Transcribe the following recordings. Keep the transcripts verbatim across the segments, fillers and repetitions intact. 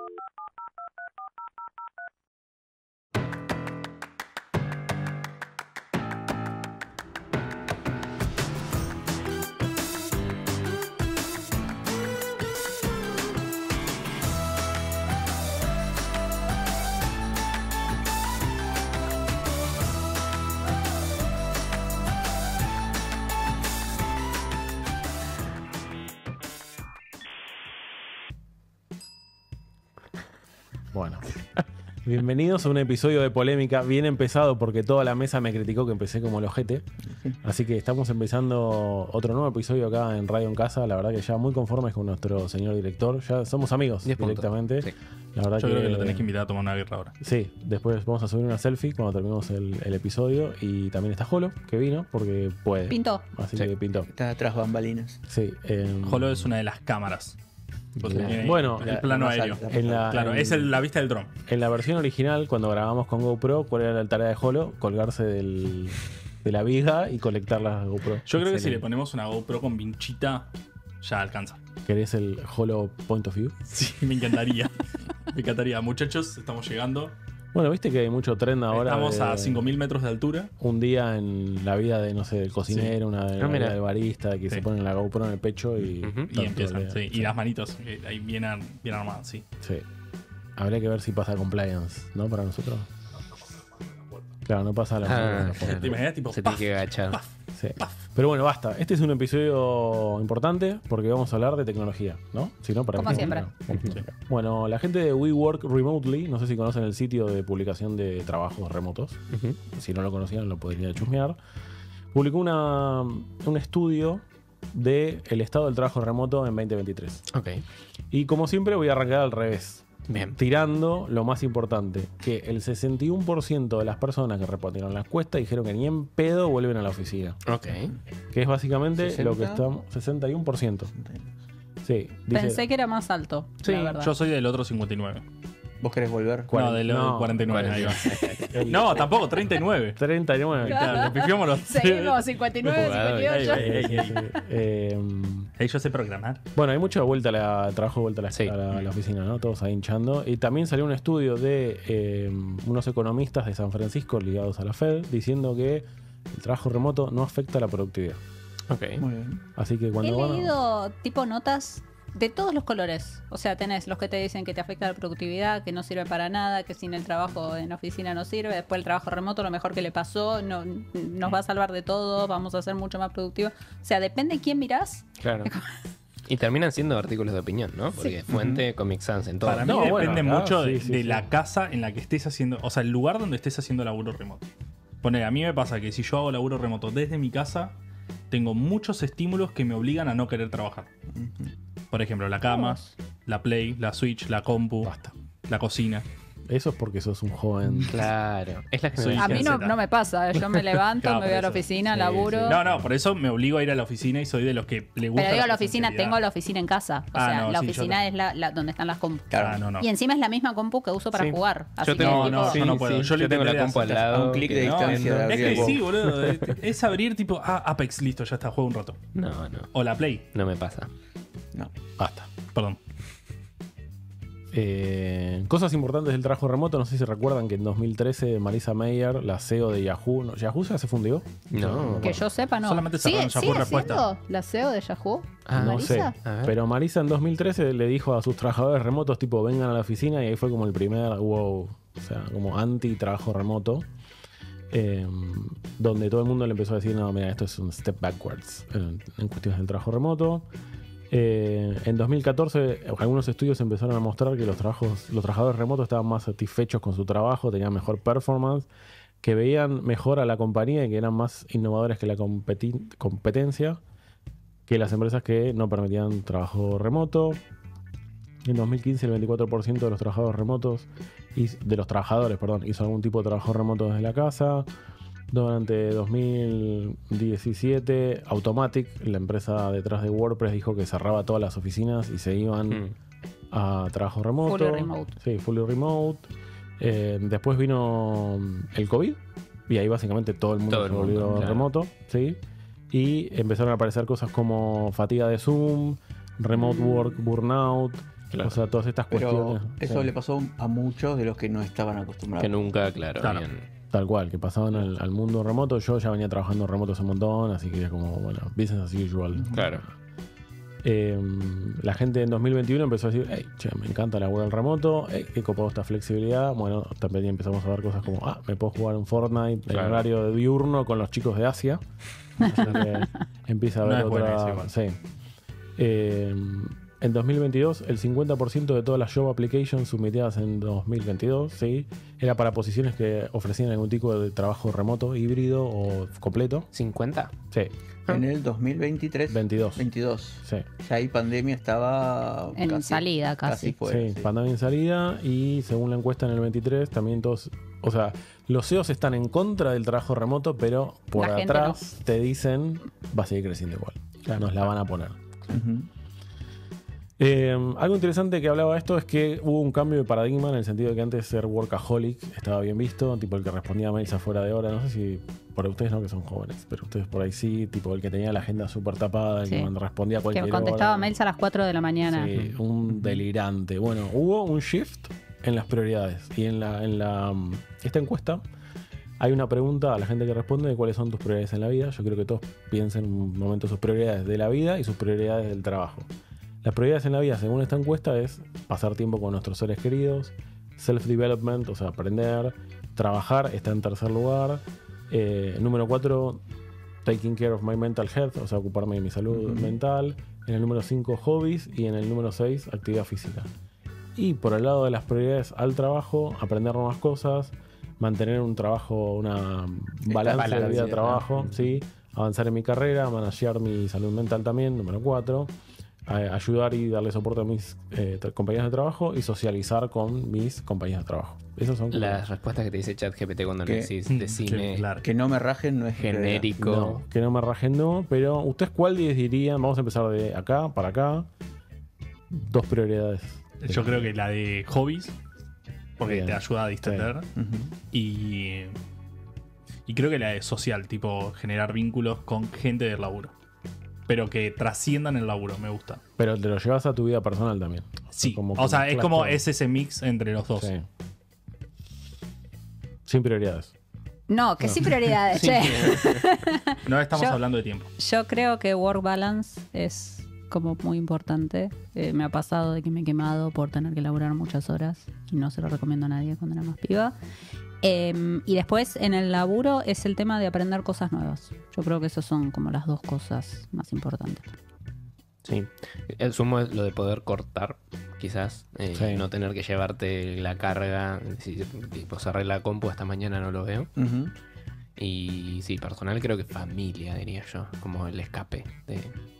Bueno, bienvenidos a un episodio de polémica bien empezado porque toda la mesa me criticó que empecé como el ojete. Así que estamos empezando otro nuevo episodio acá en Radio en Casa. La verdad que ya muy conformes con nuestro señor director. Ya somos amigos directamente. Sí. La verdad Yo que, creo que lo tenés que invitar a tomar una birra ahora. Sí, después vamos a subir una selfie cuando terminemos el, el episodio. Y también está Jolo, que vino porque puede. Pintó. Así sí. que pintó. Está atrás bambalinas. Sí. Eh, Jolo es una de las cámaras. La, bueno, el la, plano la aéreo. Alta, en la, claro, en, es el, la vista del dron. En la versión original, cuando grabamos con GoPro, ¿cuál era la tarea de Jolo? Colgarse del, de la viga y colectar las GoPro. Yo creo Excelente. que si le ponemos una GoPro con vinchita, ya alcanza. ¿Querés el Jolo Point of View? Sí, me encantaría. Me encantaría. Muchachos, estamos llegando. Bueno, viste que hay mucho tren ahora. Estamos a cinco mil metros de altura. Un día en la vida de, no sé, del cocinero, sí. una de la vida del barista, que sí. se ponen la GoPro en el pecho y... Uh-huh. Y empiezan, sí. Y las manitos, eh, ahí bien, ar bien armadas, sí. Sí. Habría que ver si pasa compliance, ¿no? Para nosotros. Claro, no pasa la... Ah, claro. ¿Te imaginas? Tipo, se puff, tiene que agachar. Puff, sí. puff. Pero bueno, basta. Este es un episodio importante porque vamos a hablar de tecnología, ¿no? Si no, para Como siempre. Sí. Bueno, la gente de We Work Remotely, no sé si conocen el sitio de publicación de trabajos remotos. Uh-huh. Si no lo conocían, lo podrían chusmear. Publicó una, un estudio del estado del trabajo remoto en veinte veintitrés. Ok. Y como siempre, voy a arrancar al revés. Bien. Tirando lo más importante, que el sesenta y uno por ciento de las personas que respondieron la encuesta dijeron que ni en pedo vuelven a la oficina. Ok. Que es básicamente ¿sesenta? Lo que estamos... sesenta y uno por ciento. Sí. Dice, Pensé que era más alto, sí, la verdad. Yo soy del otro cincuenta y nueve. ¿Vos querés volver? No, del no, cuarenta y nueve. Ahí va. No, tampoco, treinta y nueve. treinta y nueve. Claro, le pifiamos los... Seguimos, cincuenta y nueve, cincuenta y ocho. Ey, ey, ey, ey. eh, Hey, yo sé programar. Bueno, hay mucha vuelta a la, trabajo de vuelta a la, sí. a, la, a la oficina, ¿no? Todos ahí hinchando. Y también salió un estudio de eh, unos economistas de San Francisco ligados a la Fed diciendo que el trabajo remoto no afecta a la productividad. Ok. Muy bien. Así que cuando He van a... leído tipo notas de todos los colores. O sea, tenés los que te dicen que te afecta la productividad, que no sirve para nada, que sin el trabajo en oficina no sirve. Después el trabajo remoto, lo mejor que le pasó, no, nos va a salvar de todo, vamos a ser mucho más productivos. O sea, depende de quién mirás. Claro. Y terminan siendo artículos de opinión, ¿no? Porque sí. fuente, uh-huh. Comic Sans, en todo. Para mí no, depende bueno, mucho ah, de, sí, sí, de sí. la casa en la que estés haciendo, o sea, el lugar donde estés haciendo laburo remoto. Ponele, a mí me pasa que si yo hago laburo remoto desde mi casa, tengo muchos estímulos que me obligan a no querer trabajar. Uh-huh. Por ejemplo, la cama, la Play, la Switch, la compu, Basta. la cocina. Eso es porque sos un joven. Claro. Es la que a mí no, no me pasa. Yo me levanto, claro, me voy a la oficina, sí, laburo. Sí. No, no, por eso me obligo a ir a la oficina y soy de los que le gusta. Pero digo, la, la oficina, tengo la oficina en casa. O ah, sea, no, la sí, oficina es la, la, donde están las compus. Claro, ah, no, no. Y encima es la misma compu que uso para sí. jugar. Así yo tengo, que, no, tipo, no, yo no puedo. Sí, yo, yo tengo la compu al lado. A un clic de distancia. Es que sí, boludo. Es abrir tipo, ah, Apex, listo, ya está, juego un rato. No, no. O la Play. No me pasa. No. Basta. Perdón. Eh, cosas importantes del trabajo remoto. No sé si recuerdan que en dos mil trece Marissa Mayer, la C E O de Yahoo, ¿no? ¿Yahoo ya se fundió? No. Que yo sepa, no. Solamente cerraron ¿Sigue, Yahoo Respuesta. ¿La C E O de Yahoo? Ah, no ¿Marissa? sé. Pero Marissa en dos mil trece le dijo a sus trabajadores remotos, tipo, vengan a la oficina, y ahí fue como el primer wow, o sea, como anti-trabajo remoto. Eh, donde todo el mundo le empezó a decir, no, mira, esto es un step backwards en, en cuestiones del trabajo remoto. Eh, en dos mil catorce algunos estudios empezaron a mostrar que los trabajos, los trabajadores remotos estaban más satisfechos con su trabajo, tenían mejor performance, que veían mejor a la compañía y que eran más innovadores que la competi- competencia, que las empresas que no permitían trabajo remoto. En dos mil quince el veinticuatro por ciento de los trabajadores remotos, de los trabajadores, perdón, hizo algún tipo de trabajo remoto desde la casa. Durante dos mil diecisiete, Automatic, la empresa detrás de WordPress, dijo que cerraba todas las oficinas y se iban mm. a trabajo remoto. Fully remote. Sí, fully remote. Eh, después vino el COVID y ahí básicamente todo el mundo todo se volvió mundo, claro. remoto. ¿Sí? Y empezaron a aparecer cosas como fatiga de Zoom, remote work, burnout. Claro. O sea, todas estas Pero cuestiones. eso sí. le pasó a muchos de los que no estaban acostumbrados. Que nunca, claro, Claro. habían- Tal cual, que pasaban al, al mundo remoto. Yo ya venía trabajando remotos un montón, así que era como, bueno, business as usual. Claro. Eh, la gente en dos mil veintiuno empezó a decir, hey, che, me encanta laburar remoto, hey, qué copado esta flexibilidad. Bueno, también empezamos a ver cosas como, ah, me puedo jugar un Fortnite en Claro. horario de diurno con los chicos de Asia. Así que empieza a No haber es buena esa otra... igual. Sí. Eh, en dos mil veintidós, el cincuenta por ciento de todas las job applications submitidas en dos mil veintidós, sí, era para posiciones que ofrecían algún tipo de trabajo remoto, híbrido o completo. ¿cincuenta? Sí, En el dos mil veintitrés. veintidós. veintidós. Sí. Ya ahí pandemia estaba En casi- salida casi. fuera, sí, sí. pandemia en salida y según la encuesta en el veintitrés también todos, o sea, los C E Os están en contra del trabajo remoto, pero por La gente atrás te dicen va a seguir creciendo igual. Nos la van a poner. Ujú. Eh, algo interesante que hablaba de esto es que hubo un cambio de paradigma en el sentido de que antes ser workaholic estaba bien visto, tipo el que respondía a mails afuera de hora, no sé si por ustedes no que son jóvenes, pero ustedes por ahí sí, tipo el que tenía la agenda súper tapada, el Sí. que cuando respondía a cualquier Que contestaba hora. mails a las cuatro de la mañana. Sí, un delirante. Bueno, hubo un shift en las prioridades. Y en la, en la um, esta encuesta hay una pregunta a la gente que responde de cuáles son tus prioridades en la vida. Yo creo que todos piensen un momento sus prioridades de la vida y sus prioridades del trabajo. Las prioridades en la vida, según esta encuesta, es pasar tiempo con nuestros seres queridos, self-development, o sea, aprender, trabajar, está en tercer lugar. Eh, número cuatro, taking care of my mental health, o sea, ocuparme de mi salud Ujú. mental. En el número cinco, hobbies. Y en el número seis, actividad física. Y por el lado de las prioridades al trabajo, aprender nuevas cosas, mantener un trabajo, una balance de balance, vida-trabajo, ajá. ¿sí? Avanzar en mi carrera, managear mi salud mental también, número cuatro. Ayudar y darle soporte a mis eh, tra- compañeros de trabajo y socializar con mis compañeros de trabajo. Esas son como- Las respuestas que te dice ChatGPT cuando Que- le decís Sí, decime claro. Que no me rajen no es genérico. No, que no me rajen, no. Pero ustedes, ¿cuál dirían? Vamos a empezar de acá para acá. Dos prioridades. Yo creo que la de hobbies, porque Bien. te ayuda a distender. Ujú. Y, y creo que la de social, tipo generar vínculos con gente del laburo. Pero que trasciendan el laburo, me gusta. Pero te lo llevas a tu vida personal también. Sí, Como- o sea, es como como cluster. es ese mix entre los dos. Sí. Sin prioridades. No, que sí prioridades, che. No estamos Yo- hablando de tiempo. Yo creo que work balance es como muy importante. Eh, me ha pasado de que me he quemado por tener que laburar muchas horas y no se lo recomiendo a nadie cuando era más piba. Eh, y después en el laburo es el tema de aprender cosas nuevas. Yo creo que esas son como las dos cosas más importantes. Sí. El sumo es lo de poder cortar, quizás. eh, Sí. No tener que llevarte la carga. Si tipo, cerré la compu esta mañana no lo veo. Ujú. Y sí, personal creo que familia, diría yo. Como el escape. De...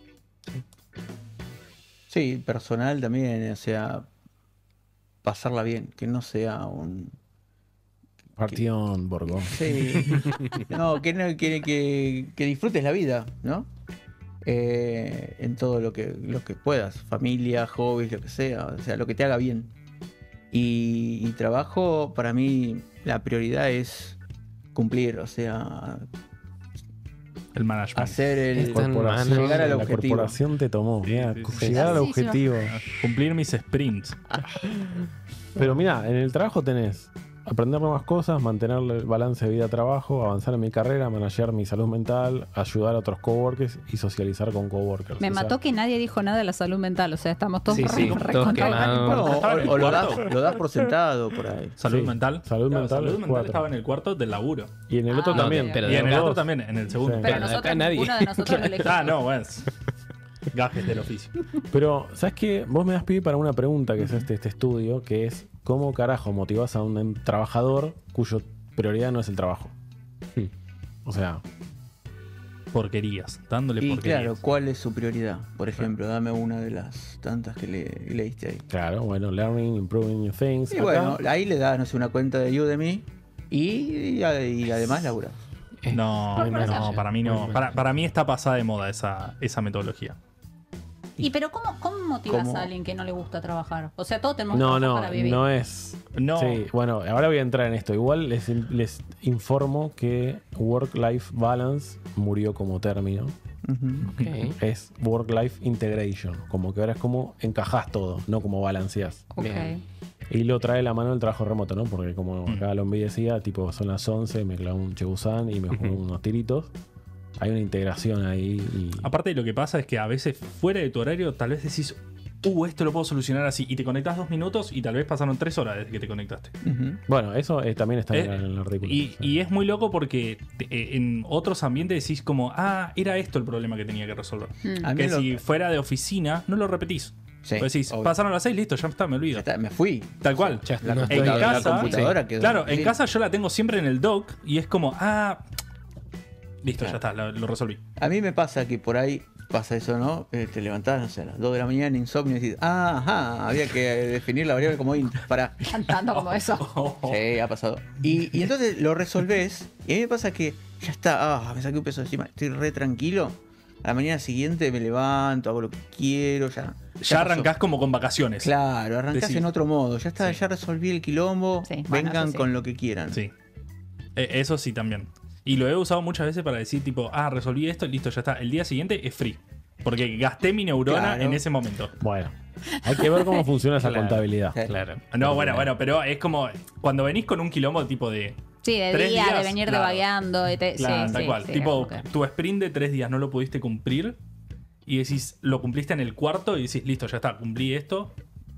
Sí, personal también, o sea, pasarla bien, que no sea un... Partión, Borgo. Sí, no, que, no, que, que, que disfrutes la vida, ¿no? Eh, en todo lo que, lo que puedas, familia, hobbies, lo que sea, o sea, lo que te haga bien. Y, y trabajo, para mí, la prioridad es cumplir, o sea, El management. hacer el... Es tan Corporación, mano, llegar al la objetivo. corporación te tomó. Sí, Mirá, sí, sí. llegar al Sí, sí, sí. objetivo. Cumplir mis sprints. Pero mira, en el trabajo tenés aprender nuevas cosas, mantener el balance de vida-trabajo, avanzar en mi carrera, managear mi salud mental, ayudar a otros coworkers y socializar con coworkers. Me O sea, mató que nadie dijo nada de la salud mental. O sea, estamos todos Sí, sí, re- todos recontra- quemados. No, o, Estaba en el o lo, das, cuarto. lo das por sentado por ahí. Salud Sí, mental. salud Claro, mental salud es mental cuatro. estaba en el cuarto del laburo. Y en el otro Ah, también. ok, pero ok. Y en el Los otro dos. también, en el segundo. Sí. Pero Acá nosotros, nadie. ninguno de nosotros lo elegimos. Ah, no, bueno. Gajes del oficio. Pero, ¿sabes qué? Vos me das pie para una pregunta que es este, este estudio, que es ¿cómo carajo motivás a un em- trabajador cuyo prioridad no es el trabajo? Sí. O sea, Porquerías. Dándole Y porquerías. claro, ¿cuál es su prioridad? Por ejemplo, dame una de las tantas que le, leíste ahí. claro, bueno, learning, improving new things. Y Acá, bueno, ahí le das, no sé, una cuenta de Udemy y, y, y además labura. No, Muy mal. no, para mí Muy no. mal. Para, para mí está pasada de moda esa, esa metodología. ¿Y pero cómo, cómo motivas ¿Cómo? a alguien que no le gusta trabajar? O sea, todos tenemos no, que trabajar no, para vivir. no es. No. Sí, bueno, ahora voy a entrar en esto. Igual les, les informo que Work-Life Balance murió como término. Ujú. Ok. Es Work-Life Integration. Como que ahora es como encajás todo, no como balanceás. Ok. Bien. Y lo trae la mano el trabajo remoto, ¿no? Porque como Mm. acá Lombi decía, tipo son las once, me clavo un chebusán y me juego Ujú. unos tiritos. Hay una integración ahí y... Aparte de lo que pasa es que a veces fuera de tu horario tal vez decís, uh, esto lo puedo solucionar así. Y te conectás dos minutos y tal vez pasaron tres horas desde que te conectaste. Ujú. Bueno, eso eh, también está en, Eh, el artículo. Y, Sí. y es muy loco porque te- eh, en otros ambientes decís como, ah, era esto el problema que tenía que resolver. Mm. A mí Que lo- si fuera de oficina, no lo repetís. Sí, Pues decís, obvio. pasaron las seis, listo, ya está, me Ya olvido. está, me fui. Tal cual. Ya La no computadora- en estoy- la casa- computadora quedó. Claro, en Sí. casa yo la tengo siempre en el dock y es como, ah, listo, Claro. ya está, lo, lo resolví. A mí me pasa que por ahí pasa eso, ¿no? Eh, te levantás, no sé, a las dos de la mañana, insomnio, y decís, ah, ajá, había que definir la variable como int. Para. Cantando como eso. Sí, ha pasado. Y, y entonces lo resolvés, y a mí me pasa que ya está, ah, me saqué un peso de encima, estoy re tranquilo. A la mañana siguiente me levanto, hago lo que quiero, ya. Ya pasó. arrancás como con vacaciones. Claro, arrancás Decís. en otro modo. Ya está, Sí. ya resolví el quilombo. Sí, bueno, vengan eso sí. con lo que quieran. Sí. Eh, eso sí también. Y lo he usado muchas veces para decir tipo, ah, resolví esto, listo, ya está. El día siguiente es free. Porque gasté mi neurona Claro. en ese momento. Bueno, hay que ver cómo funciona esa Claro. contabilidad. Sí. Claro. No, bueno, bueno, pero es como cuando venís con un quilombo tipo de... Sí, de Tres día, días, de venir claro. devagueando. Y te, Claro, sí, tal sí, cual. sí, tipo, ok. tu sprint de tres días no lo pudiste cumplir y decís, lo cumpliste en el cuarto y decís, listo, ya está, cumplí esto,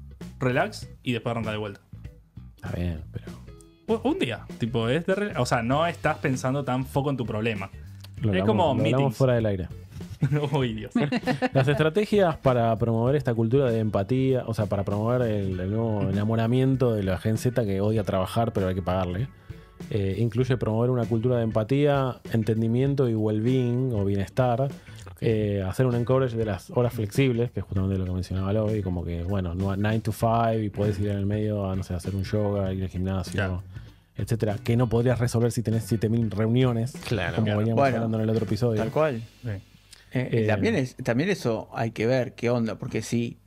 relax y después arranca de vuelta. Está bien, pero... U- Un día, tipo, es de re- o sea, no estás pensando tan foco en tu problema. Lo Es hablamos- como lo hablamos meetings. fuera del aire. Uy, Dios. Las estrategias para promover esta cultura de empatía, o sea, para promover el, el nuevo enamoramiento de la Gen Z que odia trabajar pero hay que pagarle, eh, incluye promover una cultura de empatía, entendimiento y well-being o bienestar, eh, hacer un encourage de las horas flexibles, que es justamente lo que mencionaba Lobby, como que, bueno, nine to five y puedes ir en el medio a, no sé, hacer un yoga, ir al gimnasio, Claro. etcétera, que no podrías resolver si tenés siete mil reuniones, Claro, como claro. veníamos Bueno, hablando en el otro episodio. Tal cual. Sí. Eh, Eh, también, es, también eso hay que ver qué onda, porque si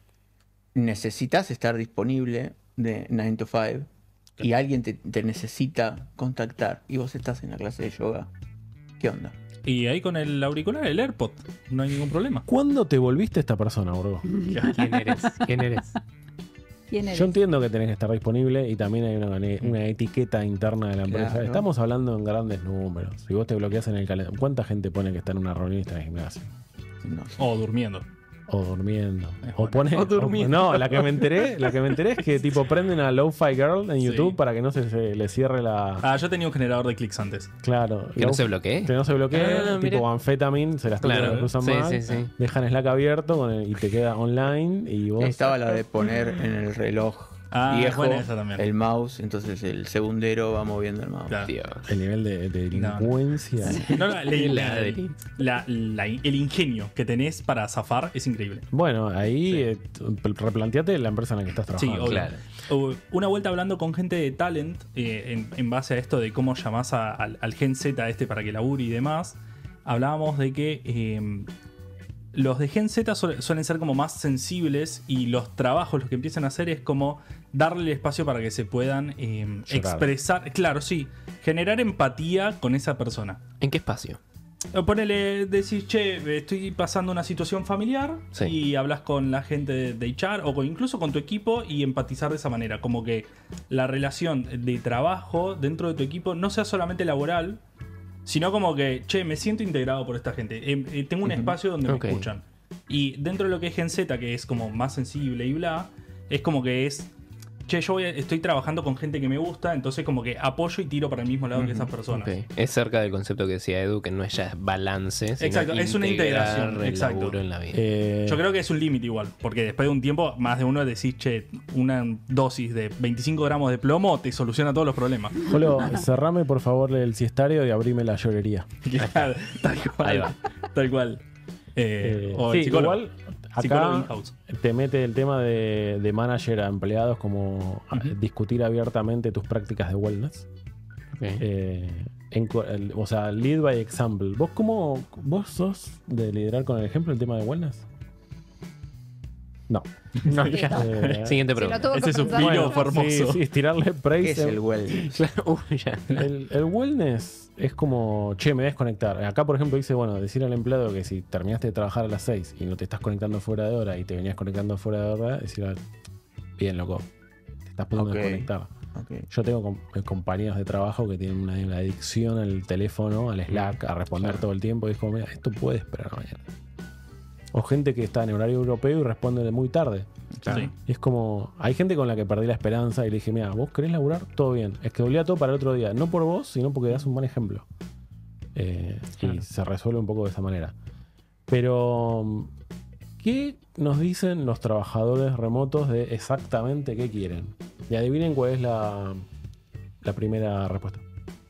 necesitas estar disponible de nine to five y alguien te, te necesita contactar y vos estás en la clase de yoga, ¿qué onda? Y ahí con el auricular, el AirPod, no hay ningún problema. ¿Cuándo te volviste esta persona, bro? ¿Quién eres? ¿Quién eres? ¿Quién eres? Yo entiendo que tenés que estar disponible y también hay una, una etiqueta interna de la empresa. Claro. Estamos hablando en grandes números. Si vos te bloqueas en el calendario, ¿cuánta gente pone que está en una reunión y está en el gimnasio? No sé. O durmiendo. O durmiendo. Es O bueno. pone. O durmiendo. No, la que me enteré, la que me enteré es que tipo prenden a Lo-Fi Girl en Sí. YouTube para que no se, se le cierre la. Ah, yo tenía un generador de clics antes. Claro. ¿Que no Lo- se bloquee? Que no se bloquee, Ah, tipo mira. Amphetamine, se las Claro. cruzan Sí, mal, sí, sí. dejan Slack abierto con el- y te queda online y vos. Estaba la de poner en el reloj Ah, es viejo buena esa también. el mouse, entonces el segundero va moviendo el mouse. Claro. Dios. El nivel de, de delincuencia. No, no, la- El la- ladrillo. la- la- el ingenio que tenés para zafar es increíble. Bueno, ahí Sí. eh, t- replanteate la empresa en la que estás Sí, trabajando. obvio. Claro. Uh, Una vuelta hablando con gente de talent, eh, en, en base a esto de cómo llamás a- al, al Gen Z este para que labure y demás, hablábamos de que eh, los de Gen Z suel- suelen ser como más sensibles y los trabajos, los que empiezan a hacer es como darle el espacio para que se puedan eh, Llorar. expresar, claro, sí, generar empatía con esa persona. ¿En qué espacio? O Ponele, decís, che, estoy pasando una situación familiar Sí. y hablas con la gente de, de H R o con- incluso con tu equipo y empatizar de esa manera. Como que la relación de trabajo dentro de tu equipo no sea solamente laboral, sino como que, che, me siento integrado por esta gente. Eh, eh, tengo un Ujú. espacio donde Ok. me escuchan. Y dentro de lo que es Gen Z, que es como más sensible y bla, es como que es, che, yo voy a- estoy trabajando con gente que me gusta, entonces como que apoyo y tiro para el mismo lado que Ujú. esas personas. Ok. Es cerca del concepto que decía Edu, que no es ya balance, sino Exacto, es una integrar integración, el exacto. laburo en la vida. Eh, Yo creo que es un límite igual, porque después de un tiempo, más de uno decís, che, una dosis de veinticinco gramos de plomo te soluciona todos los problemas. Jolo, cerrame por favor el siestario y abrime la llorería. Claro, tal cual. Ahí va. Tal cual. Eh, Eh, o sí, el psicólogo. igual Psicólogo acá in-house. te mete el tema de, de manager a empleados como a- Ujú. discutir abiertamente tus prácticas de wellness. Ok. Eh, en co- el- o sea, lead by example. ¿Vos cómo vos sos de liderar con el ejemplo el tema de wellness? No. No, ya. Eh, Siguiente Si lo pregunta. tuvo que Ese pensar. suspiro fue hermoso. Sí, sí, tirarle praise. ¿Qué es el wellness? Claro, uy, ya. El, el wellness es como, che, me voy a desconectar. Acá, por ejemplo, dice, bueno, decir al empleado que si terminaste de trabajar a las seis y no te estás conectando fuera de hora y te venías conectando fuera de hora, decir, bien, loco, te estás pudiendo Ok. desconectar. Okay. Yo tengo com- compañeros de trabajo que tienen una, una adicción al teléfono, al Slack, a responder Claro. todo el tiempo. Y es como, mira, esto puede esperar mañana. O gente que está en horario europeo y responde muy tarde. Sí. Y es como, hay gente con la que perdí la esperanza y le dije, mira, vos querés laburar, todo bien. Es que olvida todo para el otro día. No por vos, sino porque das un buen ejemplo. Eh, Claro. Y se resuelve un poco de esa manera. Pero, ¿qué nos dicen los trabajadores remotos de exactamente qué quieren? Y adivinen cuál es la, la primera respuesta.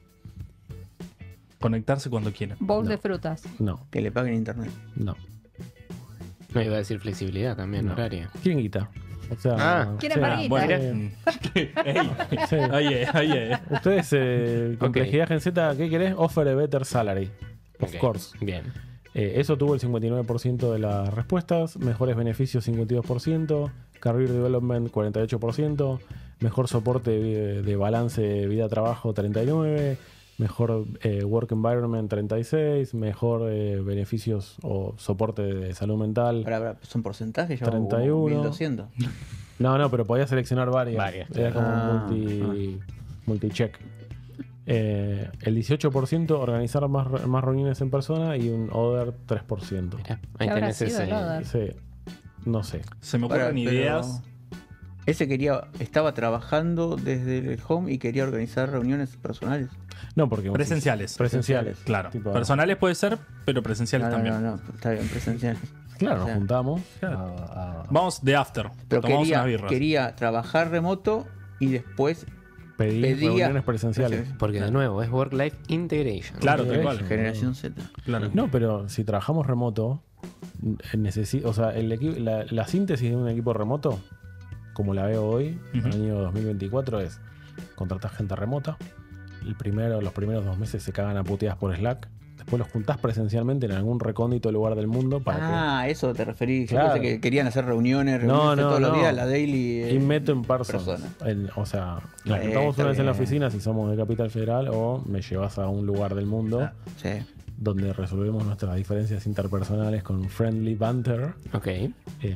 Conectarse cuando quieran. Bowl No. de frutas. No, Que le paguen internet. no. No iba a decir flexibilidad también, No. horaria. Quieren guita. O sea, Ah. Quieren sí, paguita. Bueno, eh, Ey, sí. oye, oye. Ustedes, eh, Ok. complejidad Gen Z, ¿qué querés? Offer a better salary. Of Ok, course. Bien. Eh, eso tuvo el cincuenta y nueve por ciento de las respuestas. Mejores beneficios, cincuenta y dos por ciento. Career development, cuarenta y ocho por ciento. Mejor soporte de, de balance vida-trabajo, treinta y nueve por ciento. Mejor eh, work environment, treinta y seis por ciento. Mejor eh, beneficios o soporte de salud mental. Ahora, ahora, ¿son porcentajes? Ya treinta y uno. mil doscientos. No, no, pero podías seleccionar varias. Varias, Era como Ah, multi, multi-check. Eh, el dieciocho por ciento organizar más, re- más reuniones en persona y un other tres por ciento. Mirá, ahí ¿Qué habrá tenés sido ese. el other? Sí, no sé. Se me Ahora, ocurren pero ideas. Ese quería, estaba trabajando desde el home y quería organizar reuniones personales. No, porque Presenciales. Presenciales. Claro. Tipo, Personales puede ser, pero presenciales No, no, también. no, no, está bien, presencial. Claro, O nos sea, juntamos. Claro. A, a Vamos de after. Pero Tomamos quería, unas birras. quería trabajar remoto y después pedir pedía- reuniones presenciales. Porque de nuevo, es Work-Life Integration. Claro, tal Ok. cual. Generación Z. Claro. No, pero si trabajamos remoto, necesi- o sea, el equi- la, la síntesis de un equipo remoto, como la veo hoy, en el Ujú. año dos mil veinticuatro, es contratar gente remota. El primero, los primeros dos meses se cagan a puteadas por Slack. Después los juntás presencialmente en algún recóndito lugar del mundo para Ah, eso te referí. Yo Claro. pensé que querían hacer reuniones, No, reuniones no, todos los no. días, la daily. que eh, inmeto en person. persona. En- o sea, nos Eh, juntamos está una vez en la bien. oficina si somos de Capital Federal o me llevas a un lugar del mundo Ah. Sí. donde resolvemos nuestras diferencias interpersonales con friendly banter. Ok. Eh,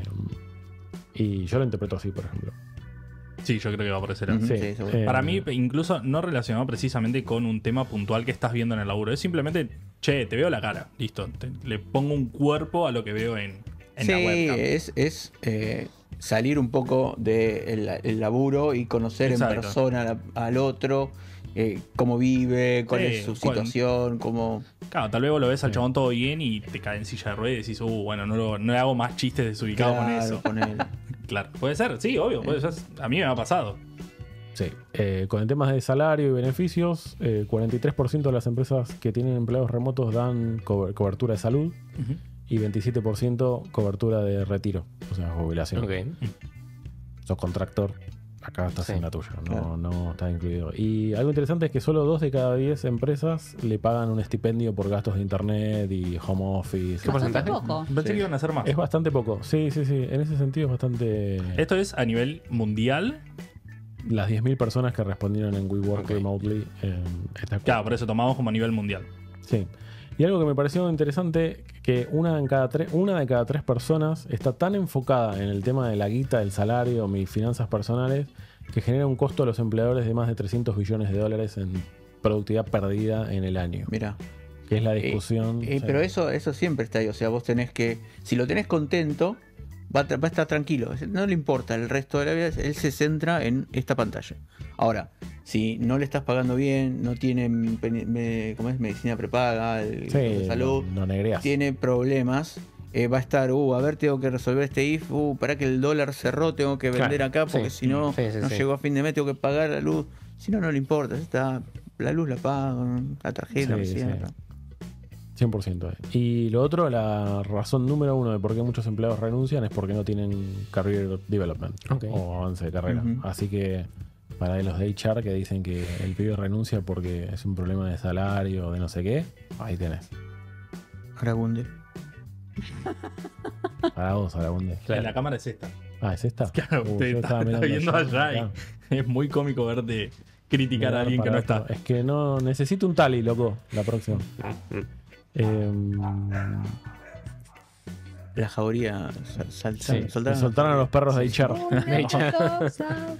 y yo lo interpreto así, por ejemplo. Sí, yo creo que va por ese lado. Ujú, Sí, sí, seguro. eh, Para mí, incluso no relacionado precisamente con un tema puntual que estás viendo en el laburo. Es simplemente, che, te veo la cara. Listo. Te- le pongo un cuerpo a lo que veo en, en la Sí, webcam. es, es eh, salir un poco del el laburo y conocer Exacto. en persona al, al otro, eh, cómo vive, cuál Sí, es su cuál- situación, cómo... Claro, tal vez vos lo ves al Sí. chabón todo bien y te cae en silla de ruedas y decís, uh, bueno, no, lo- no le hago más chistes desubicados con Claro, eso. con él. Claro, puede ser, sí, obvio. Puede ser. A mí me ha pasado. Sí. Eh, con el tema de salario y beneficios, eh, cuarenta y tres por ciento de las empresas que tienen empleados remotos dan cober- cobertura de salud Ujú. y veintisiete por ciento cobertura de retiro, o sea, jubilación. Ok. Sos contractor, acá estás Sí, en la tuya, no, claro. no está incluido. Y algo interesante es que solo dos de cada diez empresas le pagan un estipendio por gastos de internet y home office. ¿Qué Bastante porcentaje? poco. Pensé Sí. que iban a hacer más. Es bastante poco, sí, sí, sí. En ese sentido es bastante... Esto es a nivel mundial. Las diez mil personas que respondieron en We Work Ok. Remotely. eh, esta Claro, por eso tomamos como a nivel mundial. Sí. Y algo que me pareció interesante, que una, en cada tres, una de cada tres personas está tan enfocada en el tema de la guita, del salario, mis finanzas personales, que genera un costo a los empleadores de más de trescientos billones de dólares en productividad perdida en el año. Mirá. Que es la Eh, discusión. eh, sí. pero eso, eso siempre está ahí. O sea, vos tenés que... Si lo tenés contento, va a, tra- va a estar tranquilo. No le importa el resto de la vida. Él se centra en esta pantalla. Ahora, si no le estás pagando bien, no tiene pen- me- ¿cómo es? Medicina prepaga, el Sí, de salud, no, no negreas. tiene problemas, eh, va a estar, uh, a ver, tengo que resolver este if, uh, para que el dólar cerró, tengo que vender Claro, acá, porque sí, si no, sí, sí, no sí. llegó a fin de mes, tengo que pagar la luz. Si no, no le importa, ya está, la luz la pagan, la tarjeta, Sí, lo sí. cierra. cien por ciento. eh. Y lo otro, la razón número uno de por qué muchos empleados renuncian es porque no tienen career development Ok. o avance de carrera. Ujú. Así que para los de H R que dicen que el pibe renuncia porque es un problema de salario o de no sé qué, ahí tenés. Aragunde. Para vos, Aragonde. Claro. La cámara es esta. Ah, ¿es esta? Claro, Uh, usted yo está, estaba está mirando viendo allá, allá y claro. es muy cómico verte criticar Mirar a alguien que para no está. abajo. Es que no necesito un tally, loco, la próxima. Eh, La jauría sal, sal, Sí, sal- me soltaron. soltaron a los perros de H R. Una cosa.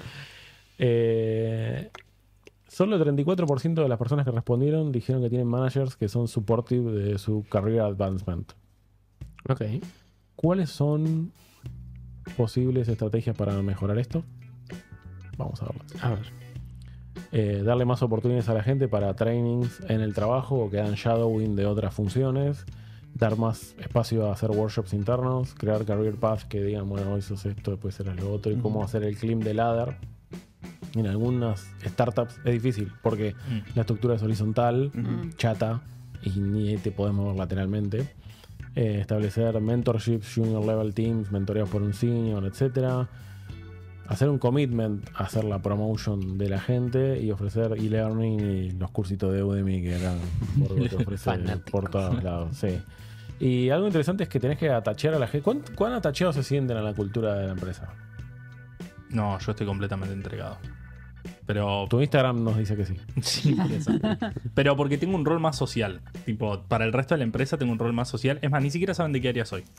Eh, solo el treinta y cuatro por ciento de las personas que respondieron dijeron que tienen managers que son supportive de su career advancement. Ok. ¿Cuáles son posibles estrategias para mejorar esto? Vamos a verlas. A ver. Eh, darle más oportunidades a la gente para trainings en el trabajo o que hagan shadowing de otras funciones. Dar más espacio a hacer workshops internos. Crear career paths que digan, bueno, hoy sos esto, después serás lo otro. Y cómo Ujú. hacer el climb de ladder. En algunas startups es difícil porque Mm. la estructura es horizontal, Ujú. chata, y ni te podés mover lateralmente. Eh, establecer mentorships, junior level teams, mentoreados por un senior, etcétera. Hacer un commitment a hacer la promotion de la gente y ofrecer e-learning y los cursitos de Udemy que eran por, que ofrece Fanático. por todos lados. Sí. Y algo interesante es que tenés que atachear a la gente. ¿Cuán, cuán atacheados se sienten a la cultura de la empresa? No, yo estoy completamente entregado. Pero. Tu Instagram nos dice que sí. Sí, exacto. Pero porque tengo un rol más social. Tipo, para el resto de la empresa tengo un rol más social. Es más, ni siquiera saben de qué área soy.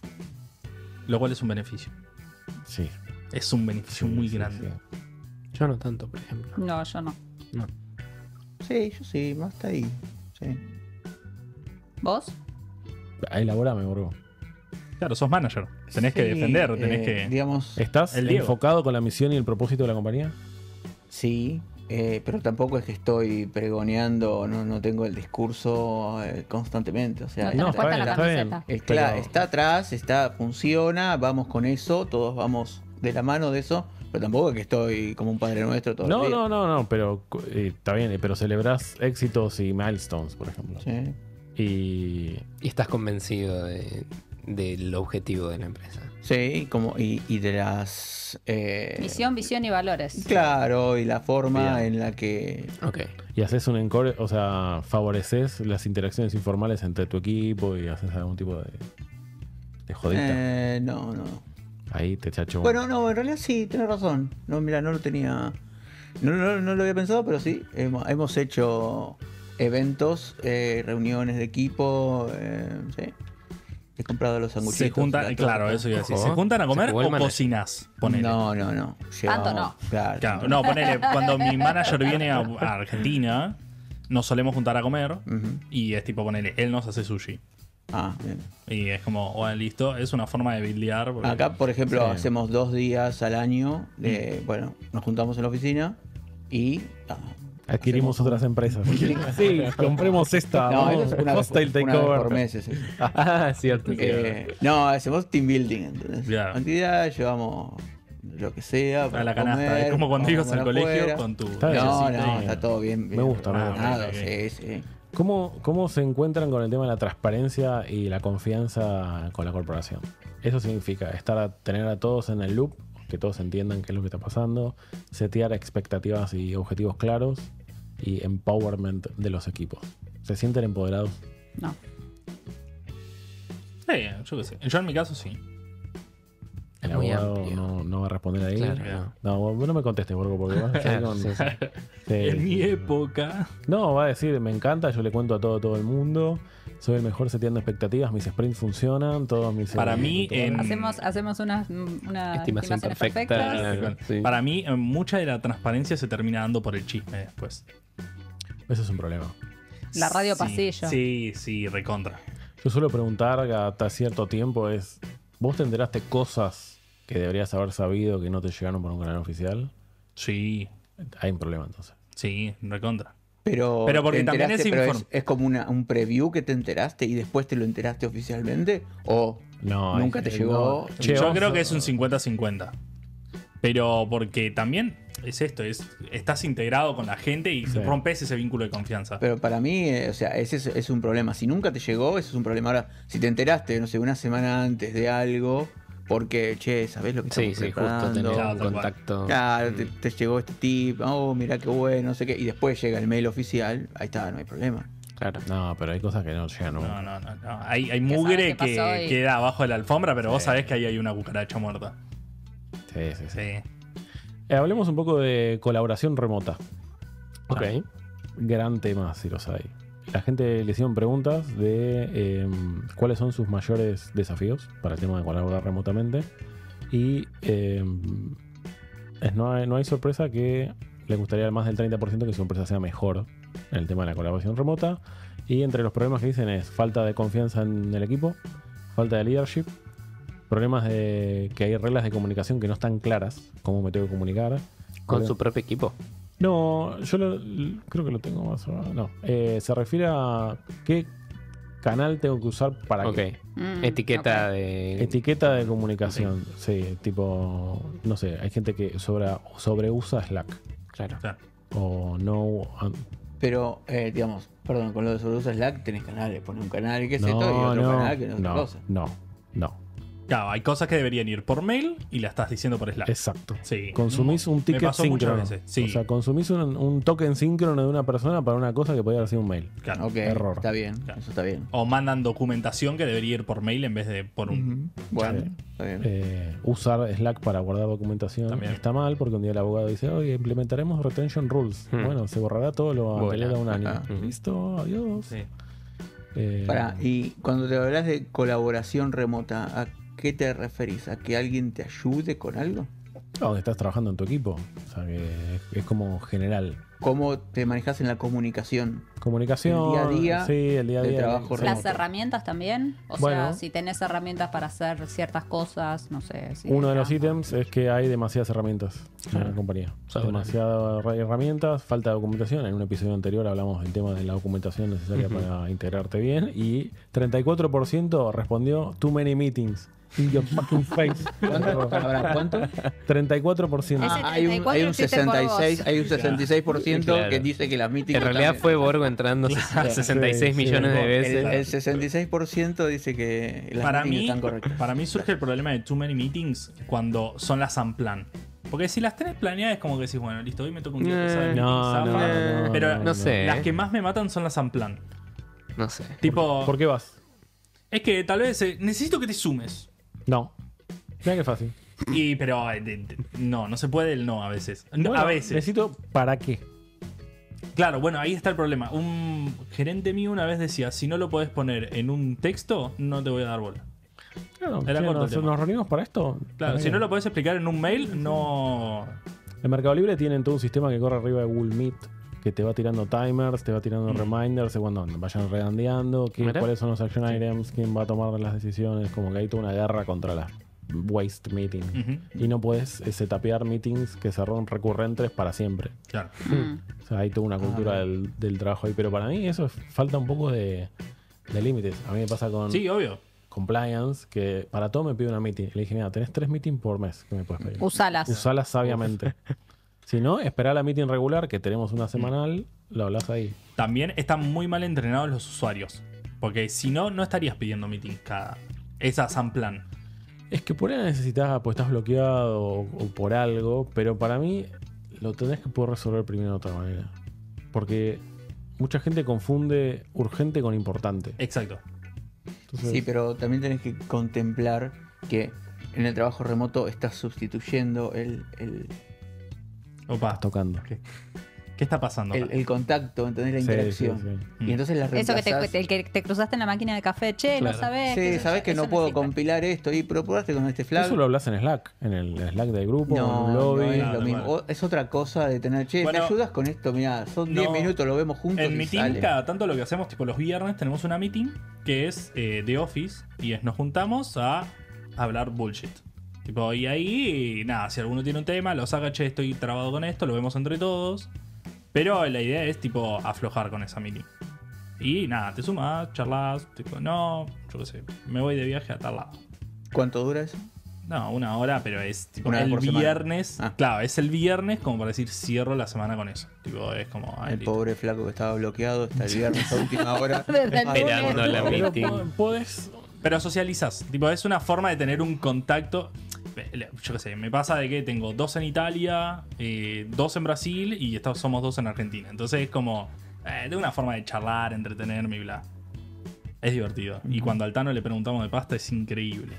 Lo cual es un beneficio. Sí. Es un beneficio Sí, muy sí, grande. sí. Yo no tanto, por ejemplo. No, yo no. No. Sí, yo sí, más está ahí. Sí. ¿Vos? Elaborame, bro. Claro, sos manager. Tenés que Sí, defender, tenés eh, que. Digamos, ¿Estás El Diego. enfocado con la misión y el propósito de la compañía? sí, eh, pero tampoco es que estoy pregoneando, no, no tengo el discurso eh, constantemente. O sea, No te no, nos está falta bien, la está bien. camiseta. el cla- pero- está atrás, está, funciona, vamos con eso, todos vamos de la mano de eso, pero tampoco es que estoy como un padre nuestro todo el No, día. no, no, no, pero eh, está bien, eh, pero celebrás éxitos y milestones, por ejemplo. Sí. Y Y estás convencido de- del objetivo de la empresa. Sí, como, y, y de las... eh, Misión, visión y valores. Claro, y la forma Bien. en la que... Ok. Y haces un encore, o sea, favoreces las interacciones informales entre tu equipo y haces algún tipo de, de jodita. Eh, no, no. Ahí te chacho. Bueno, no, en realidad sí, tienes razón. No, mira, no lo tenía... No, no, no lo había pensado, pero sí. Hemos, hemos hecho eventos, eh, reuniones de equipo, eh, sí. He comprado los sanguchitos. Se juntan, la claro, torta. eso iba a decir. Ojo. ¿Se juntan a comer Se jugó el o manager. cocinás? Ponele. No, no, no. Tanto no. Claro. Claro, no, ponele. Cuando mi manager viene a, a Argentina, nos solemos juntar a comer. Ujú. Y es tipo, ponele, él nos hace sushi. Ah, bien. Y es como, bueno, listo. Es una forma de buildear. porque- Acá, por ejemplo, Sí. hacemos dos días al año. De, Bueno, nos juntamos en la oficina y... ah, Adquirimos hacemos otras un- empresas. Sí, compremos esta. No, vamos, eso es una, vez, Hostile una vez Takeover. por mes. es eso. Ah, es cierto. sí. Eh, no, hacemos team building, ¿entendés? Ya. Actividad, llevamos lo que sea. a para la canasta. comer, es como cuando ibas vamos al afuera. colegio con tu. Está bien. No, mesita no, y- está todo bien. bien Me gusta, me ordenado, gusta. sí, sí. ¿Cómo, ¿Cómo se encuentran con el tema de la transparencia y la confianza con la corporación? Eso significa estar a, tener a todos en el loop, que todos entiendan qué es lo que está pasando, setear expectativas y objetivos claros y empowerment de los equipos. ¿Se sienten empoderados? No. Sí, yo qué sé. Yo en mi caso sí. El Es muy abogado amplio. no, no va a responder ahí. Claro, No, vos no me contestes, Borgo, porque vas a estar Claro, con- sí, sí. Sí. En mi época. No, va a decir, me encanta, yo le cuento a todo, todo el mundo. Soy el mejor seteando expectativas, mis sprints funcionan, todos mis... Para mí, todo- en- Hacemos, hacemos unas una Estimación estimaciones perfecta. perfectas. Sí. Para mí, eh, mucha de la transparencia se termina dando por el chisme después. Eso es un problema. La radio Sí, pasillo. Sí, sí, recontra. Yo suelo preguntar hasta cierto tiempo es, ¿vos te enteraste cosas que deberías haber sabido que no te llegaron por un canal oficial? Sí, Hay un problema entonces. sí, recontra. Pero, Pero porque ¿te también enteraste, es pero inform- es, es como una, un preview que te enteraste y después te lo enteraste oficialmente. O No, Nunca es- te llegó. no. Che, Yo vamos creo a- que es un cincuenta cincuenta. Pero porque también es esto, es estás integrado con la gente y Sí. rompes ese vínculo de confianza. Pero para mí, eh, o sea, ese es, es un problema. Si nunca te llegó, ese es un problema. Ahora, si te enteraste, no sé, una semana antes de algo, porque, che, ¿sabés lo que Sí, estamos sí, justo preparando? tener Claro, un tal cual. contacto. Claro, te, te llegó este tip, oh, mira qué bueno, no sé qué. Y después llega el mail oficial, ahí está, no hay problema. Claro. No, pero hay cosas que no llegan nunca. No, no, no. no. Hay, hay mugre sabes qué pasó que y- queda abajo de la alfombra, pero vos Sí. sabés que ahí hay una cucaracha muerta. Sí, sí, sí. Sí. Eh, hablemos un poco de colaboración remota. Ok. Gran tema, si los hay. La gente le hicieron preguntas de eh, cuáles son sus mayores desafíos para el tema de colaborar remotamente. Y eh, es- no, hay, no hay sorpresa que les gustaría más del treinta por ciento que su empresa sea mejor en el tema de la colaboración remota. Y entre los problemas que dicen es falta de confianza en el equipo, falta de leadership, problemas de que hay reglas de comunicación que no están claras, cómo me tengo que comunicar. Con su propio equipo. No, yo lo- l- creo que lo tengo más. o- No, Eh, se refiere a qué canal tengo que usar para Ok. qué. Mm, Etiqueta ok. de. Etiqueta de comunicación. Sí, tipo, no sé, hay gente que sobra, sobreusa Slack Claro. Claro. o no. an- Pero, eh, digamos, perdón, con lo de sobreusa Slack tenés canales. Pones un canal que es no, esto y otro no, canal que no es otra no, cosa. no, no. Claro, hay cosas que deberían ir por mail y la estás diciendo por Slack. Exacto. Sí. Consumís un Me ticket pasó muchas síncrono. veces, sí. O sea, consumís un, un token síncrono de una persona para una cosa que podría haber sido un mail. Claro. Ok, Error. está bien, Claro. eso está bien. O mandan documentación que debería ir por mail en vez de por un. Ujú. Bueno, Sí. está bien. Eh, usar Slack para guardar documentación También. está mal porque un día el abogado dice, oye, implementaremos retention rules. Hmm. Bueno, se borrará todo lo Buena. anterior a un año. Ajá. Listo, adiós. Sí. Eh, Pará, y cuando te hablas de colaboración remota, ¿a qué te referís? ¿A que alguien te ayude con algo? donde estás trabajando en tu equipo. O sea, que es, es como general. ¿Cómo te manejas en la comunicación? Comunicación. El día a día sí, el día a de día. trabajo sí. Las herramientas también. O Bueno. sea, si tenés herramientas para hacer ciertas cosas, no sé. Si Uno de los digamos- ítems es que hay demasiadas herramientas en la compañía. Sobre. Demasiadas her- herramientas, falta de documentación. En un episodio anterior hablamos del tema de la documentación necesaria para integrarte bien. Y treinta y cuatro por ciento respondió too many meetings. In your fucking face. ¿Cuánto? Pará, ¿cuánto? treinta y cuatro por ciento. Ese Ah, hay un, treinta y cuatro hay un existe por sesenta y seis, vos. hay un sesenta y seis por ciento Claro. que dice que las meetings En realidad también- fue Borgo entrando sesenta y seis Sí, sí, millones de sí. veces. el, el sesenta y seis por ciento dice que las Para meetings mí, están correctas. para mí surge el problema de too many meetings cuando son las unplanned. Porque si las tenés planeadas es como que decís, bueno, listo, hoy me toca un día pesado de No, meetings, no, zafa. no, Pero no sé. las ¿eh? que más me matan son las unplanned. No sé. Tipo, ¿Por qué vas? es que tal vez eh, necesito que te sumes. No. Mira qué fácil. Y, pero eh, de- de- no, no se puede el no a veces. No, Bueno, a veces. Necesito para qué. Claro, bueno, ahí está el problema. Un gerente mío una vez decía, si no lo podés poner en un texto, no te voy a dar bola. Claro, Era che, corto el nos, tema. nos reunimos para esto. Claro, ¿Para si qué? no lo podés explicar en un mail, no... En Mercado Libre tienen todo un sistema que corre arriba de Google Meet, que te va tirando timers, te va tirando Mm. reminders de cuando vayan redondeando, qué- Mira. cuáles son los action items, quién va a tomar las decisiones, como que hay toda una guerra contra las waste meetings. Ujú, Y no puedes eh, setupear meetings que son recurrentes para siempre. Claro. Mm. O sea, hay toda una cultura Ah. del, del trabajo ahí. Pero para mí eso es- falta un poco de, de límites. A mí me pasa con Sí, obvio. compliance, que para todo me pide una meeting. Le dije, mira, tenés tres meetings por mes que me puedes pedir. Usalas. Usalas sabiamente. Si no, esperá la meeting regular, que tenemos una semanal, lo hablas ahí. También están muy mal entrenados los usuarios. Porque si no, no estarías pidiendo meetings cada... Esa plan. Es que por ahí la necesitas, pues estás bloqueado o, o por algo, pero para mí lo tenés que poder resolver primero de otra manera. Porque mucha gente confunde urgente con importante. Exacto. Entonces, Sí, pero también tenés que contemplar que en el trabajo remoto estás sustituyendo el, el, Opa, estás tocando. ¿qué, qué está pasando? el, acá? el contacto, ¿entendés? La Sí, interacción. sí, sí. Mm. Y entonces las Eso que reemplazás. te, el que te cruzaste en la máquina de café, che, Claro. no sabés. Sí, qué sé yo, sabés que eso no puedo sirve. compilar esto y pero probaste con este flag. Eso lo hablas en Slack, en el Slack del grupo, en No, un no lobby. es Claro, lo mismo. claro. O- es otra cosa de tener, che, Bueno, ¿me ayudas con esto? Mira, son diez no. minutos, lo vemos juntos. En y mi team, sale. cada tanto lo que hacemos, tipo los viernes, tenemos una meeting que es eh, de Office y es nos juntamos a hablar bullshit. Tipo, y ahí, nada, si alguno tiene un tema, lo saca, che, estoy trabado con esto, lo vemos entre todos. Pero la idea es, tipo, aflojar con esa meeting. Y nada, te sumas, charlas, tipo, no, yo qué sé, me voy de viaje a tal lado. ¿Cuánto dura eso? No, una hora, pero es tipo Una vez el por semana. viernes. Ah. Claro, es el viernes como para decir cierro la semana con eso. Tipo, es como. ay, El listo. pobre flaco que estaba bloqueado hasta el viernes a última hora. Desde el Ay, Esperando lunes. la Pero meeting. po- podés. Pero socializas. Tipo, es una forma de tener un contacto. Yo qué sé, me pasa de que tengo dos en Italia, eh, dos en Brasil y estos somos dos en Argentina. Entonces es como. eh, de una forma de charlar, entretenerme y bla. Es divertido. Y cuando al Tano le preguntamos de pasta es increíble.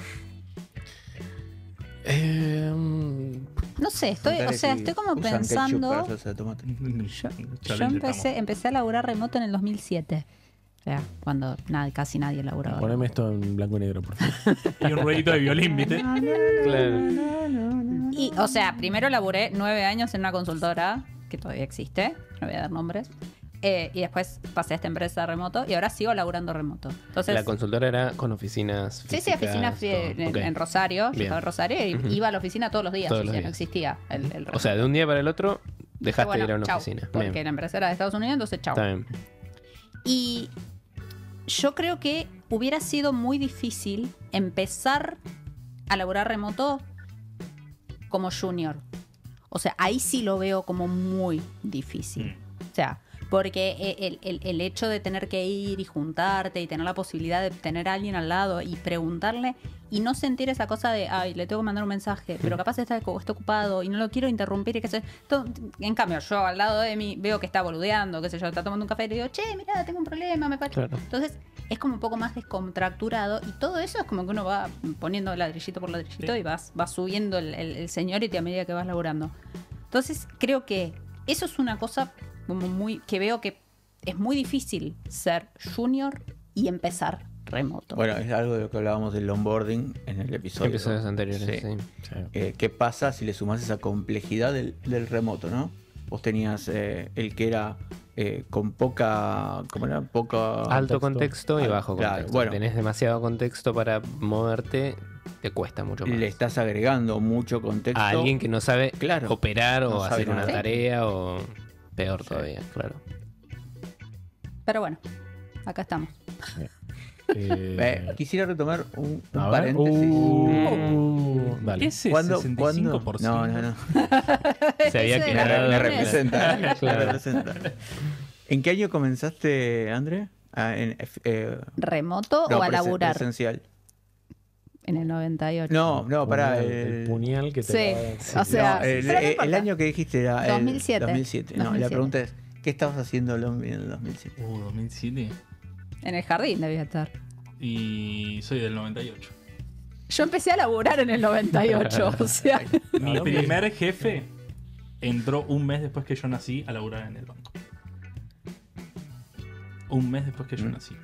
Eh, No sé, estoy, o sea, estoy como Usan pensando. ketchup para salsa de tomate. Yo, Ya lo yo intentamos. empecé, empecé a laburar remoto en el dos mil siete. O sea, cuando nada, casi nadie laburaba. poneme esto en blanco y negro, por favor. Y un ruedito de violín, ¿viste? Claro. Y, o sea, primero laburé nueve años en una consultora que todavía existe, no voy a dar nombres. Eh, y después pasé a esta empresa remoto y ahora sigo laburando remoto. Entonces, La consultora era con oficinas sí, sí, físicas, oficina fi- todo. en, Ok. en Rosario. Yo Bien. estaba en Rosario y Ujú. iba a la oficina todos los días. Todos o los sea, no días. existía el, el remoto. O sea, de un día para el otro dejaste Bueno, de ir a una chau, oficina. Porque Bien. la empresa era de Estados Unidos, entonces chau. Está bien. Y yo creo que hubiera sido muy difícil empezar a laburar remoto como junior. O sea, ahí sí lo veo como muy difícil. Mm. O sea, porque el, el- el hecho de tener que ir y juntarte y tener la posibilidad de tener a alguien al lado y preguntarle y no sentir esa cosa de, ay, le tengo que mandar un mensaje, pero capaz está, está ocupado y no lo quiero interrumpir y qué sé yo. En cambio, yo al lado de mí veo que está boludeando, qué sé yo, está tomando un café y le digo, che, mira, tengo un problema, me parece. Claro. Entonces, es como un poco más descontracturado y todo eso es como que uno va poniendo ladrillito por ladrillito Sí. y vas, vas subiendo el, el, el seniority a medida que vas laburando. Entonces, creo que eso es una cosa como muy que veo que es muy difícil ser junior y empezar remoto. Bueno, es algo de lo que hablábamos del onboarding en el episodio. Episodios anteriores, Sí. sí. Sí. Eh, ¿Qué pasa si le sumás esa complejidad del, del remoto, no? Vos tenías eh, el que era eh, con poca... ¿Cómo era? Poca... Alto Contexto. contexto y Ah, bajo claro, contexto. bueno. Tenés demasiado contexto para moverte, te cuesta mucho más. Le estás agregando mucho contexto. A alguien que no sabe Claro. operar o No sabe hacer una nada. tarea o peor Sí. todavía, claro. Pero bueno, acá estamos. Eh, Eh, quisiera retomar un, un a ver. paréntesis. Uh, dale. ¿Qué es ese ¿Cuándo- sesenta y cinco por ciento? cuándo? No, no, no. Se había Ese- Me, re- quedado. me representa. me Claro. representa. ¿En qué año comenzaste, André? Ah, en, eh, ¿Remoto no, o a presen- laburar? presencial. En el noventa y ocho. No, no, pará. Puñal, El, el puñal que te Sí, va a- o sea, no, el, pero no el- importa. el año que dijiste era el dos mil siete. dos mil siete. No, dos mil la siete. pregunta es, ¿qué estabas haciendo en el dos mil siete? Uh, dos mil siete. En el jardín debía estar. Y soy del noventa y ocho. Yo empecé a laburar en el noventa y ocho, o sea. Mi no, primer jefe entró un mes después que yo nací a laburar en el banco. Un mes después que yo Mm. nací.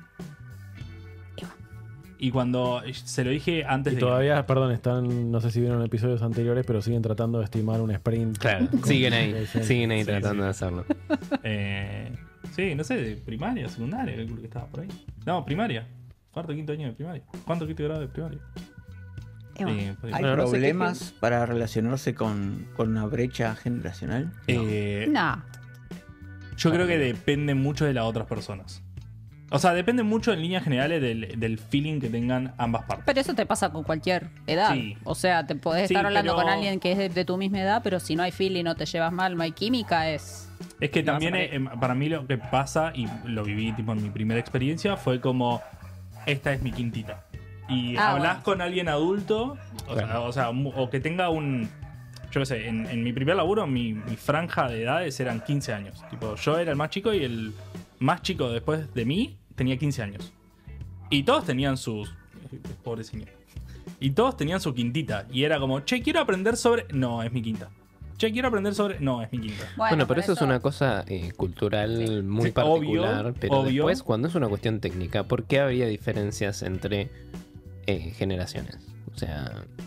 Y cuando se lo dije antes Y de todavía, perdón, están, no sé si vieron episodios anteriores, pero siguen tratando de estimar un sprint. Claro, Con- siguen ahí, Sí, sí. siguen ahí Sí, tratando sí. de hacerlo. Eh, sí, no sé, de primaria, secundaria, calculo que estaba por ahí. No, primaria. Cuarto, quinto año de primaria. ¿Cuánto quinto grado de primaria? Y bueno, Eh, por ahí. ¿Hay Bueno, no sé qué problemas para relacionarse con, con una brecha generacional? Eh, no. Yo creo que depende mucho de las otras personas. O sea, depende mucho en líneas generales del, del feeling que tengan ambas partes. Pero eso te pasa con cualquier edad. Sí. O sea, te podés Sí, estar hablando pero- con alguien que es de, de tu misma edad, pero si no hay feeling, no te llevas mal, no hay química, es. Es que Te vas también a eh, para mí lo que pasa, y lo viví tipo en mi primera experiencia, fue como, esta es mi quintita. Y Ah, hablas bueno. con alguien adulto, o, sea, o, sea, mu- o que tenga un... Yo qué sé, en, en mi primer laburo, mi, mi franja de edades eran quince años. Tipo, yo era el más chico y el más chico después de mí tenía quince años. Y todos tenían sus... Pobre señor. Y todos tenían su quintita. Y era como, che, quiero aprender sobre... No, es mi quinta. Che, quiero aprender sobre... No, es mi quinta. Bueno, pero por eso, es una cosa eh, cultural muy Sí, particular, obvio, pero obvio. después cuando es una cuestión técnica, ¿por qué habría diferencias entre eh, generaciones? O sea,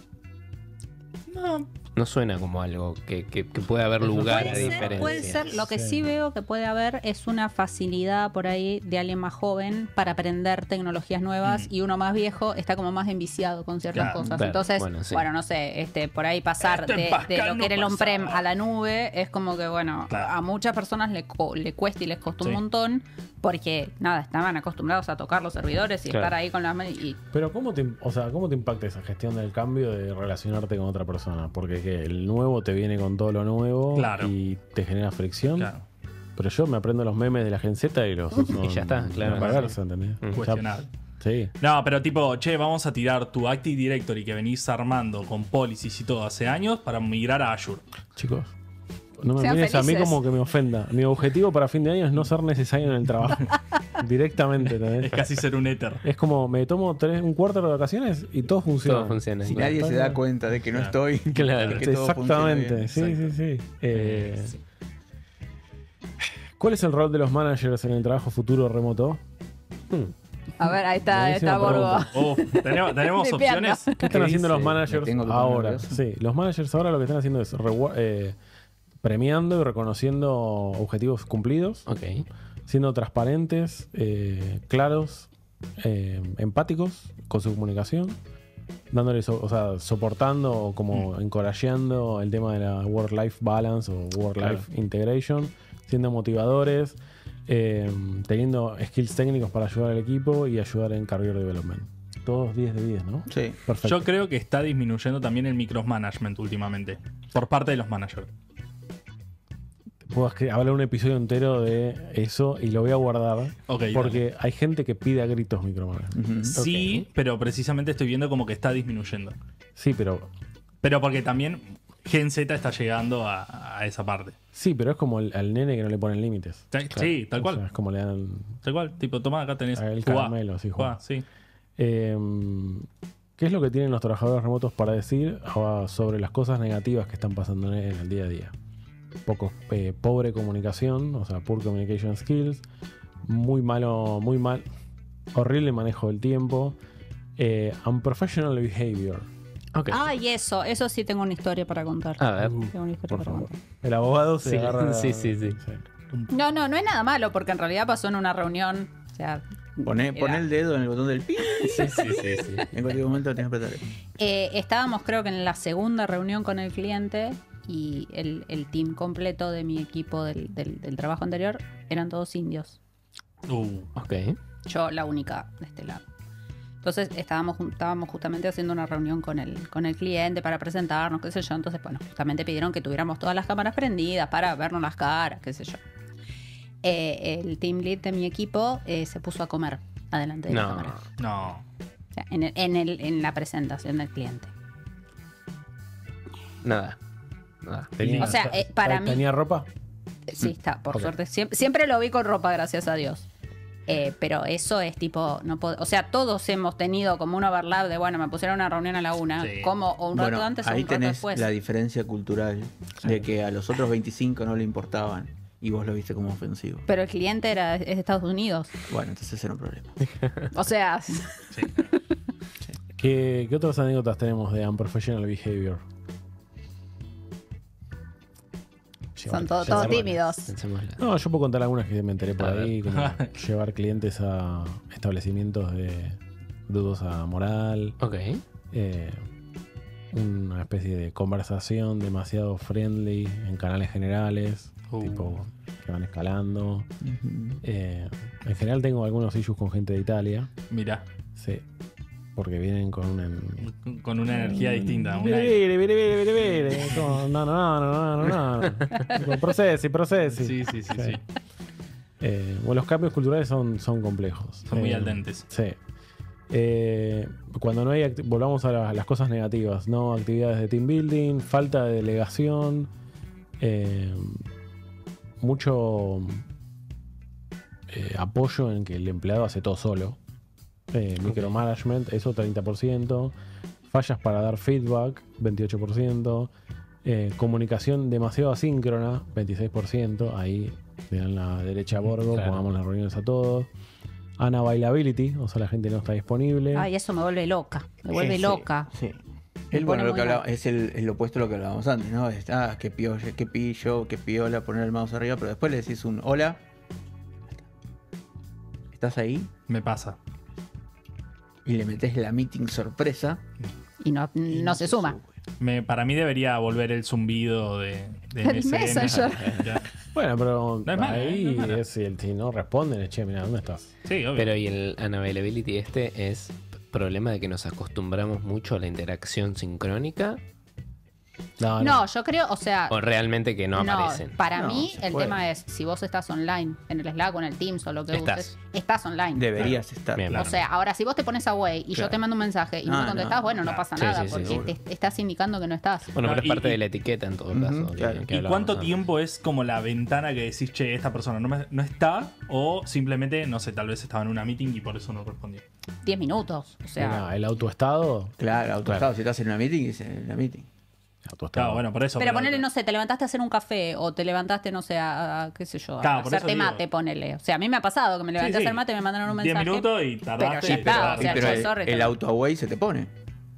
No, no suena como algo que, que, que pueda haber lugar a Puede ser, diferencias. puede ser. Lo que Sí. sí veo que puede haber es una facilidad por ahí de alguien más joven para aprender tecnologías nuevas Mm. y uno más viejo está como más enviciado con ciertas Claro, cosas. claro, Entonces, bueno, bueno, sí. no sé, este, por ahí pasar Esto en de, de Pascal lo no que era el on-prem pasaba. a la nube es como que, bueno, Claro. a muchas personas le, co- le cuesta y les costó Sí. un montón porque, nada, estaban acostumbrados a tocar los servidores y Claro. estar ahí con las manos. Y Pero ¿cómo te, o sea, ¿cómo te impacta esa gestión del cambio de relacionarte con otra persona? Porque ¿qué? El nuevo te viene con todo lo nuevo Claro. y te genera fricción. claro. Pero yo me aprendo los memes de la Gen Z y los uso Y ya está, en- claro. en pagarse, ¿entendés? Mm. Ya- Cuestionable. sí. No, pero tipo, che, vamos a tirar tu Active Directory que venís armando con policies y todo hace años para migrar a Azure. Chicos, No me Sean mires a mí felices. como que me ofenda. Mi objetivo para fin de año es no ser necesario en el trabajo. Directamente, ¿entendés? Es casi ser un éter. Es como me tomo tres, un cuarto de vacaciones y todo funciona. Todo funciona. Si claro. nadie se da cuenta de que no Claro. estoy. Claro. de que todo funciona Exactamente, bien. sí, Exacto. sí, sí. Eh, Sí. ¿Cuál es el rol de los managers en el trabajo futuro remoto? Hmm. A ver, ahí está, Buenísima está Borgo. pregunta. Uf, tenemos, tenemos Limpiando. opciones. ¿Qué están haciendo los Me managers tengo que poner ahora? nervioso. Sí, los managers ahora lo que están haciendo es rewar- eh, premiando y reconociendo objetivos cumplidos, Ok. siendo transparentes, eh, claros, eh, empáticos con su comunicación, dándoles, o sea, soportando o como encorajeando el tema de la work-life balance o work-life integration, siendo motivadores, eh, teniendo skills técnicos para ayudar al equipo y ayudar en career development. Todos diez de diez, ¿no? Sí. Perfecto. Yo creo que está disminuyendo también el micromanagement últimamente. Por parte de los managers. Puedo escri- hablar un episodio entero de eso y lo voy a guardar Ok, porque hay gente que pide a gritos micromanagement. Ujú. Sí, pero precisamente estoy viendo como que está disminuyendo. Sí, pero Pero porque también Gen Z está llegando a, a esa parte. sí, pero es como el- al nene que no le ponen límites. Sí, sí, tal O cual. sea, es como le dan Tal cual. Tipo, toma, acá tenés. el jugá, caramelo, sí, jugá, jugá. sí. Eh, ¿Qué es lo que tienen los trabajadores remotos para decir ah, sobre las cosas negativas que están pasando en el, en el día a día? Poco, eh, pobre comunicación, o sea, poor communication skills, muy malo, muy mal, horrible manejo del tiempo, eh, unprofessional behavior. Ok. Ay, eso, eso sí tengo una historia para contar. A ver. Tengo una historia Por para favor. contar. El abogado se Sí, agarra. sí, sí, sí. No, no, no es nada malo, porque en realidad pasó en una reunión. O sea, Poné, era- poné el dedo en el botón del pi. Sí, sí, sí, sí. En cualquier momento tenés que apretar. Eh, estábamos creo que en la segunda reunión con el cliente y el, el team completo de mi equipo del, del- del trabajo anterior eran todos indios. Uh, Ok. Yo la única de este lado. Entonces estábamos, jun- estábamos justamente haciendo una reunión con el, con el cliente para presentarnos, qué sé yo. Entonces, bueno, justamente pidieron que tuviéramos todas las cámaras prendidas para vernos las caras, qué sé yo. Eh, el team lead de mi equipo eh, se puso a comer adelante de la No. cámara. no. O sea, en, el- en, el- en la presentación del cliente. Nada. Nada. Tenía- O sea, eh, para mí- ¿Tenía ropa? Sí, está, por Ok. suerte. Siempre, siempre lo vi con ropa, gracias a Dios. Eh, pero eso es tipo, no puedo, o sea, todos hemos tenido como un overlap de, bueno, me pusieron una reunión a la una, Sí. como o un rato Bueno, antes o ahí un rato tenés después. la diferencia cultural de que a los otros veinticinco no le importaban y vos lo viste como ofensivo. Pero el cliente era es de Estados Unidos. Bueno, entonces era un problema. O sea, ¿Qué, qué otras anécdotas tenemos de unprofessional behavior? son todos, ya todos se- tímidos. Pensémosla. No, yo puedo contar algunas que me enteré por A ahí, como llevar clientes a establecimientos de dudosa moral, Ok. eh, una especie de conversación demasiado friendly en canales generales, Uh. tipo que van escalando. Ujú. Eh, en general tengo algunos issues con gente de Italia, Mira, sí, porque vienen con una... con una energía distinta. Una, Vere, vere, vere, vere, vere. Como, No, no, no, no, no, no, no. Como, Procesi, procesi. sí, sí, sí, sí. Eh, bueno, los cambios culturales son, son complejos. Son muy Eh, al dentes. Sí. Eh, cuando no hay, acti- volvamos a la- las cosas negativas, ¿no? Actividades de team building, falta de delegación, eh, mucho eh, apoyo en que el empleado hace todo solo. Eh, micromanagement, eso treinta por ciento. Fallas para dar feedback, veintiocho por ciento. Eh, comunicación demasiado asíncrona, veintiséis por ciento. Ahí le dan la derecha a Borgo, Claro. pongamos las reuniones a todos. Unavailability, o sea, la gente no está disponible. Ay, eso me vuelve loca. Me vuelve Eh, sí, loca. Sí. Me Es, bueno, pone lo muy que hablaba- mal. es el, el opuesto a lo que hablábamos antes, ¿no? Es, ah, qué piolla, qué pillo, qué piola, poner el mouse arriba, pero después le decís un hola. ¿Estás ahí? Me pasa. Y le metes la meeting sorpresa. Y no, y no se suma. sube. Me, para mí debería volver el zumbido de, de El M S N. Messenger. Ya. Bueno, pero No es malo, ahí no es malo. es, si, el, si no responden, es, che, mira, ¿dónde estás? Sí, obvio. Pero y el unavailability este es problema de que nos acostumbramos mucho a la interacción sincrónica. No, No, no. yo creo, o sea, O realmente que no, no, aparecen. para No, mí se el puede. tema es, si vos estás online, en el Slack o en el Teams o lo que Estás. uses, estás online. Deberías estar. Bien, claro. O sea, ahora si vos te pones away y yo Claro. te mando un mensaje y no Ah, me contestás, no, bueno, no claro. pasa Sí, nada, sí, sí, porque seguro. te, te estás indicando que no estás. Bueno, pero No, es y- parte y- de la etiqueta en todo Ujú, caso. que- claro. que ¿Y hablábamos cuánto antes. tiempo es como la ventana que decís, che, esta persona no, me- no está? O simplemente, no sé, tal vez estaba en una meeting y por eso no respondió. diez minutos. O sea, Mira, el autoestado. Claro, autoestado. Claro. Si estás en una meeting, dice en la meeting. autoestado. Claro, bueno, por eso. pero ponele, no sé, te levantaste a hacer un café o te levantaste, no sé, a, a- qué sé yo, Claro, a por eso hacerte digo. mate, ponele. O sea, a mí me ha pasado que me levanté Sí, a sí. hacer mate, me mandaron un diez mensaje. minutos y tardaste. Pero ya está, pero- o sea, pero yo, el, sorry, el te- auto away se te pone.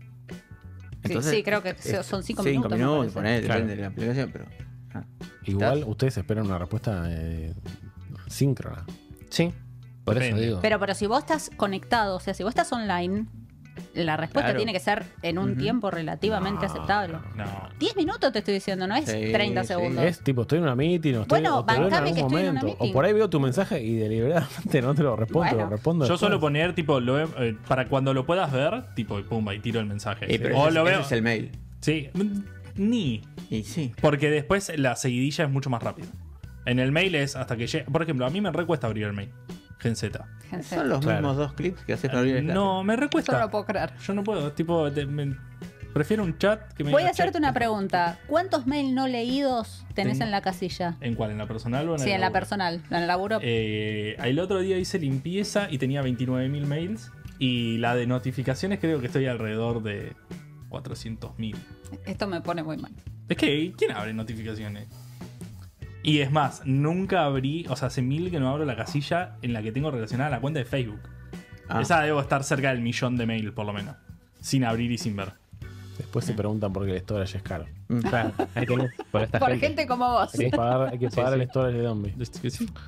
Sí, sí, creo que es- son cinco cinco minutos, me minutos, parece. ponele, Claro. depende de la aplicación, pero. ah. Igual ¿Estás? ustedes esperan una respuesta eh, síncrona. Sí, por eso Depende. digo. Pero, pero si vos estás conectado, o sea, si vos estás online, la respuesta Claro. tiene que ser en un Ujú. tiempo relativamente No, aceptable. No. diez minutos te estoy diciendo, no es Sí, treinta sí. segundos. Es tipo, estoy en una meeting o, estoy, Bueno, o te veo en bancame algún que estoy en una momento. meeting. O por ahí veo tu mensaje y deliberadamente no te lo respondo, te Bueno. lo respondo. Yo después. suelo poner, tipo, lo he- eh, para cuando lo puedas ver, tipo, y pumba, y tiro el mensaje. Eh, pero o ese, lo ese veo. es el mail. Sí, mm, ni. Y sí. Porque después la seguidilla es mucho más rápida. En el mail es hasta que llegue. Por ejemplo, a mí me recuesta abrir el mail. Gen Z. Fíjense. Son los Claro. mismos dos clips que haces para abrir el Slack. No, me Yo no recuesta. lo puedo creer. Yo no puedo. Tipo, te- me- prefiero un chat que me Voy a diga, hacerte "Che, una esto". pregunta. ¿Cuántos mails no leídos tenés Tengo- en la casilla? ¿En cuál? ¿En la personal o en Sí, el en la laburo? personal, en el laburo. Eh, el otro día hice limpieza y tenía veintinueve mil mails. Y la de notificaciones creo que estoy alrededor de cuatrocientos mil. Esto me pone muy mal. Es que, ¿quién abre notificaciones? Y es más, nunca abrí, o sea, hace mil que no abro la casilla en la que tengo relacionada la cuenta de Facebook. Ah. Esa debo estar cerca del millón de mail, por lo menos. Sin abrir y sin ver. Después se preguntan por qué el storage es caro. Mm. Claro, ahí tenés, por esta Por gente. gente como vos. Hay que pagar, hay que pagar sí. el storage de Dombi. ¿Viste que sí?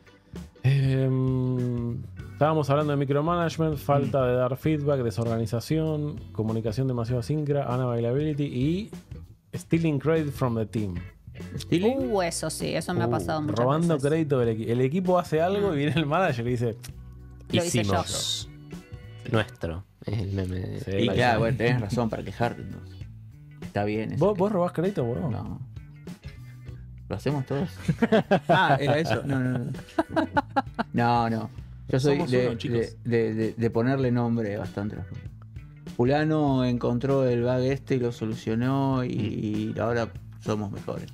Eh, estábamos hablando de micromanagement, falta Mm. de dar feedback, desorganización, comunicación demasiado síncrona, unavailability y stealing credit from the team. ¿Stealing? Uh, eso sí, eso me ha Uh, pasado muchas robando veces. crédito del equipo. El equipo hace algo y viene el manager y dice, Lo hice yo. Hicimos nuestro. Es el meme de- Sí. Y Vale. claro, bueno, tenés razón para quejarte entonces. Está bien eso. ¿Vos, vos robás crédito, bro? No. ¿Lo hacemos todos? Ah, era eso. No, no, no. No, no. Yo soy Somos de, uno, chicos. de, de- de ponerle nombre bastante a las cosas. Fulano encontró el bug este y lo solucionó y, y ahora somos mejores.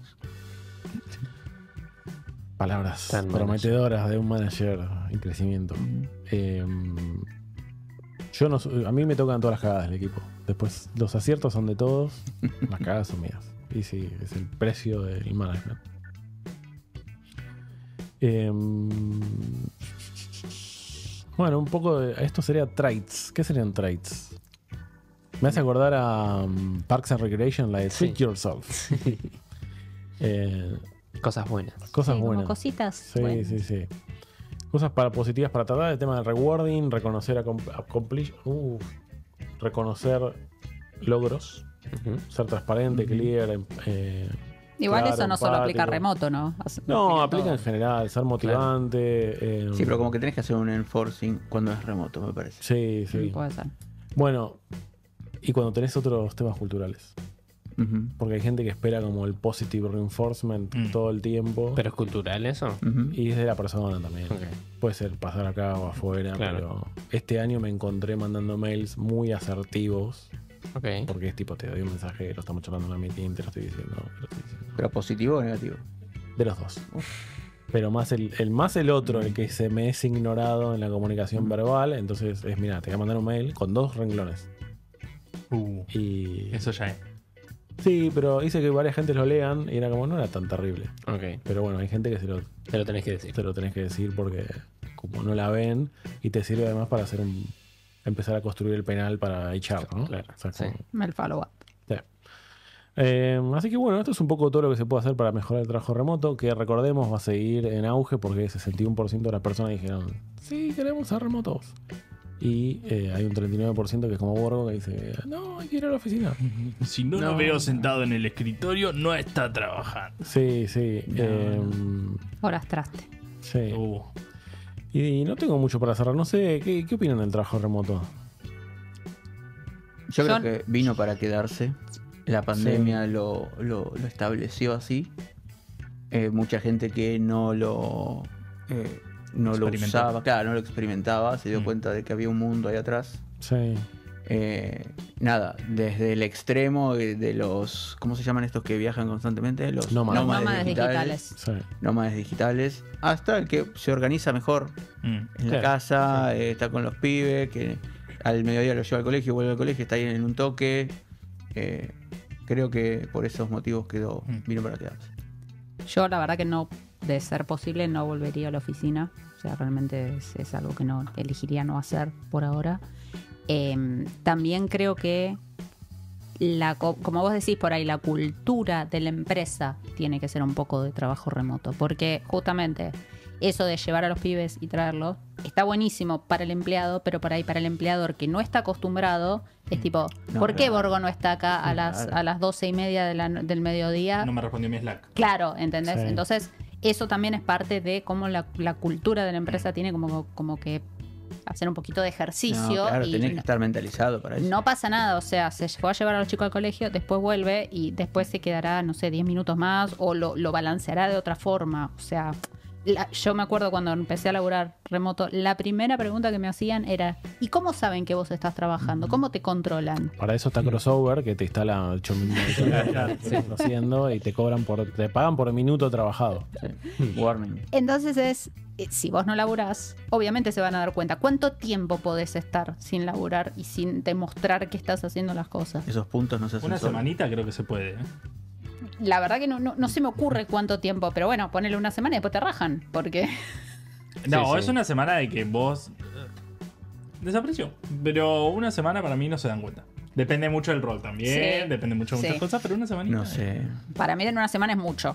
Palabras Tan prometedoras de un manager en crecimiento. Eh, yo no so- a mí me tocan todas las cagadas del equipo. Después los aciertos son de todos, las cagadas son mías. Y sí, es el precio del management. Eh, bueno, un poco de. Esto sería traits. ¿Qué serían traits? Me hace acordar a um, Parks and Recreation, la de Treat Sí. Yourself. Eh, Cosas buenas. cosas Sí, como buenas. cositas. Sí, buenas. sí, sí. Cosas para positivas para tratar, el tema del rewarding, reconocer acom- accomplish- uh, reconocer logros, Ujú. ser transparente, clear, em- eh, Igual claro, eso no solo aplica empático. remoto, ¿no? Hace- No, aplica aplica todo. en general, ser motivante. eh, Sí, pero como que tenés que hacer un enforcing cuando es remoto, me parece. Sí, sí. Puede ser. Bueno, y cuando tenés otros temas culturales. Ujú, Porque hay gente que espera como el positive reinforcement Mm. todo el tiempo. Pero es cultural eso. ujú. Y es de la persona también. Ok. Puede ser pasar acá o afuera, Claro. pero este año me encontré mandando mails muy asertivos. Ok. Porque es tipo, te doy un mensaje, lo estamos charlando en la meeting, te lo estoy diciendo, te lo estoy diciendo. ¿Pero positivo o negativo? De los dos. Pero más el, el más el otro, el que se me es ignorado en la comunicación verbal, entonces es, mira, te voy a mandar un mail con dos renglones. Uh, Y. eso ya es. Sí, pero hice que varias gente lo lean y era como, no era tan terrible. Ok. Pero bueno, hay gente que se lo, Te lo tenés que decir. te lo tenés que decir porque como no la ven y te sirve además para hacer un empezar a construir el penal para H R, ¿no? Claro, O sea, sí. como- El follow-up. sí. Eh, así que bueno, esto es un poco todo lo que se puede hacer para mejorar el trabajo remoto, que recordemos va a seguir en auge porque el sesenta y uno por ciento de las personas dijeron, sí, queremos ser remotos. Y eh, hay un treinta y nueve por ciento que es como Borgo que dice, no, hay que ir a la oficina. Si no, No. lo veo sentado en el escritorio, no está trabajando. Sí, sí. No, eh, Horas traste. sí. Uh, Y no tengo mucho para cerrar. No sé, ¿qué, qué opinan del trabajo remoto? Yo creo Yo- que vino para quedarse. La pandemia Sí. lo, lo, lo estableció así. Eh, mucha gente que no lo eh, no lo Experimentó. usaba, claro, no lo experimentaba, se dio Mm. cuenta de que había un mundo ahí atrás. Sí. Eh, nada, desde el extremo de, de los, ¿cómo se llaman estos que viajan constantemente? Los Nómadas. Nómadas digitales. Sí. nómades digitales, hasta el que se organiza mejor Mm. en la Claro, casa, eh, está con los pibes, que al mediodía lo lleva al colegio, vuelve al colegio, está ahí en un toque. Eh, creo que por esos motivos quedó, Mm. vino para quedarse. Yo la verdad que no, de ser posible, no volvería a la oficina. O sea, realmente es, es algo que no elegiría no hacer por ahora. Eh, también creo que, la, co- como vos decís por ahí, la cultura de la empresa tiene que ser un poco de trabajo remoto. Porque justamente eso de llevar a los pibes y traerlos está buenísimo para el empleado, pero por ahí para el empleador que no está acostumbrado es tipo, No, ¿por qué claro. Borgo no está acá a las, Claro. a las doce y media de la- del mediodía? No me respondió mi Slack. Claro, ¿entendés? Sí. Entonces, eso también es parte de cómo la, la cultura de la empresa tiene como, como que hacer un poquito de ejercicio. No, claro, y tenés que no, estar mentalizado para eso. no pasa nada, o sea, se fue a llevar a los chicos al colegio, después vuelve y después se quedará, no sé, diez minutos más o lo, lo balanceará de otra forma. O sea, la- yo me acuerdo cuando empecé a laburar remoto, la primera pregunta que me hacían era, ¿y cómo saben que vos estás trabajando? ¿Cómo te controlan? Para eso está Crossover, que te instala ocho minutos haciendo y te cobran por, te pagan por minuto trabajado. Sí. Warning. Entonces es, eh, si vos no laburás, obviamente se van a dar cuenta. ¿Cuánto tiempo podés estar sin laburar y sin demostrar que estás haciendo las cosas? Esos puntos no se hacen Una solos. semanita creo que se puede. ¿eh? La verdad que no, no, no se me ocurre cuánto tiempo, pero bueno, ponele una semana y después te rajan, porque... No, Sí, es sí. una semana de que vos eh, desapareció. Pero una semana para mí no se dan cuenta. Depende mucho del rol también, Sí. depende mucho de muchas Sí. cosas, pero una semanita. No sé. Para mí en una semana es mucho.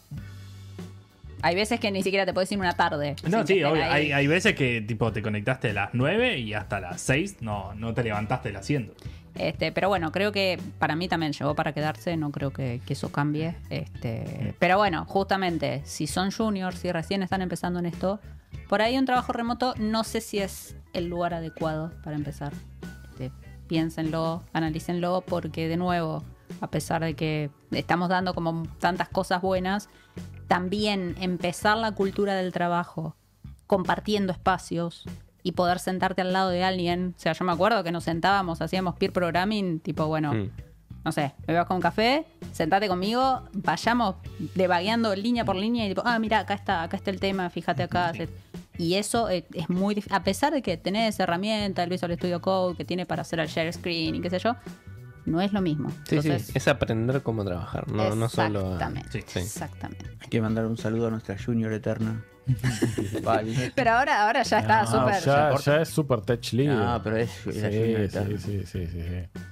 Hay veces que ni siquiera te puedes ir una tarde. No, sin sí, que estén obvio. ahí. Hay, hay veces que tipo te conectaste a las nueve y hasta las seis no, no te levantaste del asiento. Este, pero bueno, creo que para mí también llegó para quedarse, no creo que, que eso cambie. Este, pero bueno, justamente, si son juniors, si recién están empezando en esto, por ahí un trabajo remoto no sé si es el lugar adecuado para empezar. Este, piénsenlo, analícenlo, porque de nuevo, a pesar de que estamos dando como tantas cosas buenas, también empezar la cultura del trabajo compartiendo espacios y poder sentarte al lado de alguien. O sea, yo me acuerdo que nos sentábamos, hacíamos peer programming, tipo, bueno, Mm. no sé, me voy a buscar un café, sentate conmigo, vayamos devagueando línea por línea y tipo, ah, mira, acá está, acá está el tema, fíjate acá. Sí. Y eso es, es muy difícil. A pesar de que tenés herramienta, el Visual Studio Code, que tiene para hacer el share screen y qué sé yo, no es lo mismo. Sí, Entonces, sí, es aprender cómo trabajar, no, no solo a- Exactamente, Sí. Sí. exactamente. Hay que mandar un saludo a nuestra junior eterna. Vale. Pero ahora, ahora ya está No, súper. ya, ya es super tech leader. Ah, pero es Sí, la junior sí, eterna. sí, sí, sí, sí.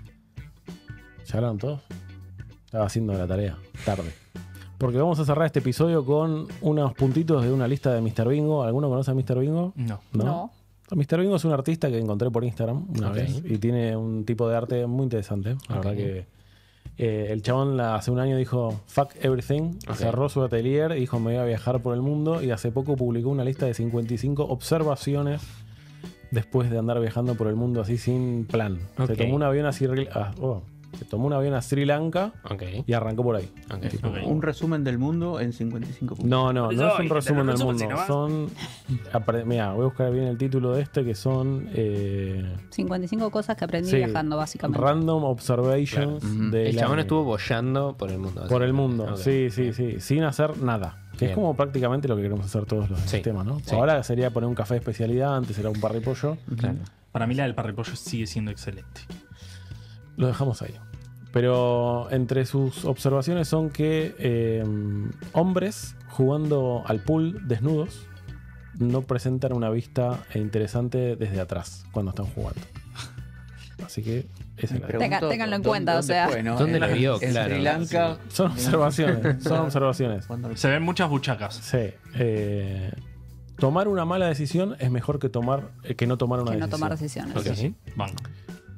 ¿Ya hablaron todos? Estaba haciendo la tarea, tarde. Porque vamos a cerrar este episodio con unos puntitos de una lista de míster Bingo. ¿Alguno conoce a míster Bingo? No. No. míster Bingo es un artista que encontré por Instagram una Ok. vez y tiene un tipo de arte muy interesante. La Ok. verdad que eh, el chabón la- hace un año dijo fuck everything, Ok. cerró su atelier, dijo me voy a viajar por el mundo y hace poco publicó una lista de cincuenta y cinco observaciones después de andar viajando por el mundo así sin plan. Ok. Se tomó un avión a Sri, ah, oh, se tomó un avión a Sri Lanka Ok. y arrancó por ahí. Ok. Tipo, Ok. Un resumen del mundo en cincuenta y cinco puntos. no, no, no es un Ay, resumen te del lo resumo, mundo. si no vas. Son. apre- Mira, voy a buscar bien el título de este que son. eh, cincuenta y cinco cosas que aprendí sí, viajando, básicamente. Random Observations Claro. de El la- chabón estuvo boyando por el mundo. por el mundo. Ok. Sí, sí, sí. Sin hacer nada. Que Bien. es como prácticamente lo que queremos hacer todos los Sí. sistemas, ¿no? Sí. Ahora sería poner un café de especialidad, antes era un parripollo. Claro. Para mí la del parripollo sigue siendo excelente. Lo dejamos ahí. Pero entre sus observaciones son que eh, hombres jugando al pool desnudos no presentan una vista interesante desde atrás cuando están jugando. Así que esa es la- Tenga- ténganlo en ¿dónde- cuenta, o dónde sea. fue, no? ¿Dónde En- la vio? En Claro. Sri Lanka. Son observaciones, son observaciones. Cuando- Se ven muchas buchacas. Sí. eh, tomar una mala decisión es mejor que tomar eh, que no tomar una Que no decisión. tomar decisiones. Ok. Banco.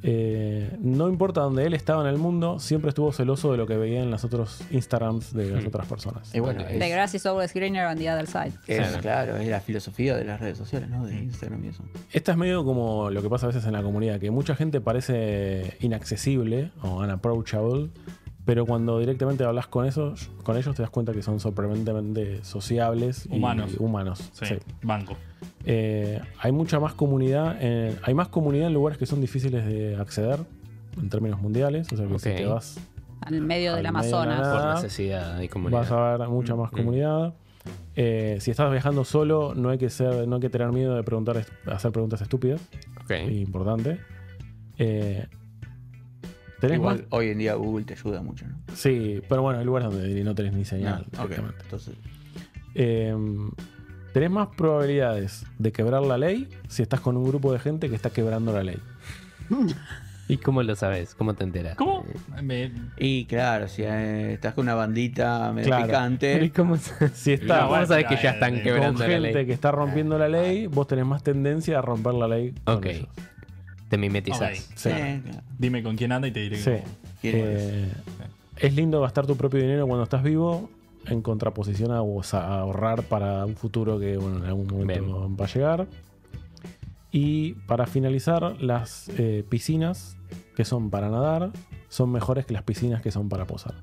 Eh, no importa dónde él estaba en el mundo, siempre estuvo celoso de lo que veía en los otros Instagrams de las Hmm. otras personas. Y bueno, Ok. es, The grass is always greener on the other side. es, Claro. claro, es la filosofía de las redes sociales, ¿no? De Instagram y eso. Esta es medio como lo que pasa a veces en la comunidad, que mucha gente parece inaccesible o unapproachable, pero cuando directamente hablas con esos, con ellos te das cuenta que son sorprendentemente sociables y Humanos. humanos. Sí, Sí. banco. Eh, hay mucha más comunidad, en- hay más comunidad en lugares que son difíciles de acceder en términos mundiales, o sea que si Ok. te vas Al medio del Al medio de la Amazonas. nada. Por necesidad y comunidad. vas a ver mucha más Mm. comunidad. Eh, si estás viajando solo, no hay que ser, no hay que tener miedo de preguntar, est- hacer preguntas estúpidas. Ok. Importante. Eh, tenés Igual, más. hoy en día Google te ayuda mucho, ¿no? Sí, pero bueno, hay lugares donde no tenés ni señal. Ah, ok. directamente. Entonces, Eh, tenés más probabilidades de quebrar la ley si estás con un grupo de gente que está quebrando la ley. ¿Y cómo lo sabes? ¿Cómo te enteras? ¿Cómo? Eh, Me- y claro, si eh, estás con una bandita medio Claro. ¿Y picante, cómo, sa- Si ¿Y estás cómo bueno, sabes ya, que ya eh, están eh, con quebrando la gente ley? que está rompiendo la ley, vos tenés más tendencia a romper la ley con Ok. ellos. Te mimetizas. Ok. Sí. eh, claro. Dime con quién anda y te diré. Sí. cómo. ¿Quién Eh, es lindo gastar tu propio dinero cuando estás vivo en contraposición a, o sea, a ahorrar para un futuro que bueno, en algún momento va a llegar. Y para finalizar, las eh, piscinas que son para nadar son mejores que las piscinas que son para posar.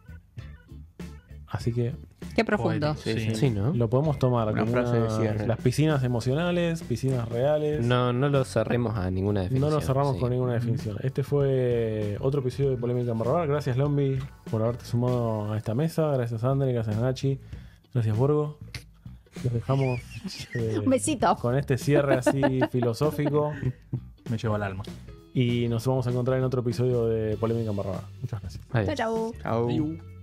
Así que Qué profundo. Poético, Sí, sí. Sí, ¿no? lo podemos tomar Una como frase de una- cierre. las piscinas emocionales, piscinas reales. No, no lo cerremos a ninguna definición. No nos cerramos sí. con ninguna definición. Este fue otro episodio de Polémica en Barbar. Gracias, Lombi, por haberte sumado a esta mesa. Gracias, André. Gracias, Nachi. Gracias, Borgo. Los dejamos eh, Un besito. con este cierre así filosófico. Me llevo al alma. Y nos vamos a encontrar en otro episodio de Polémica en Barbar. Muchas gracias. Adiós. Chau, chau. Chau. Adiós.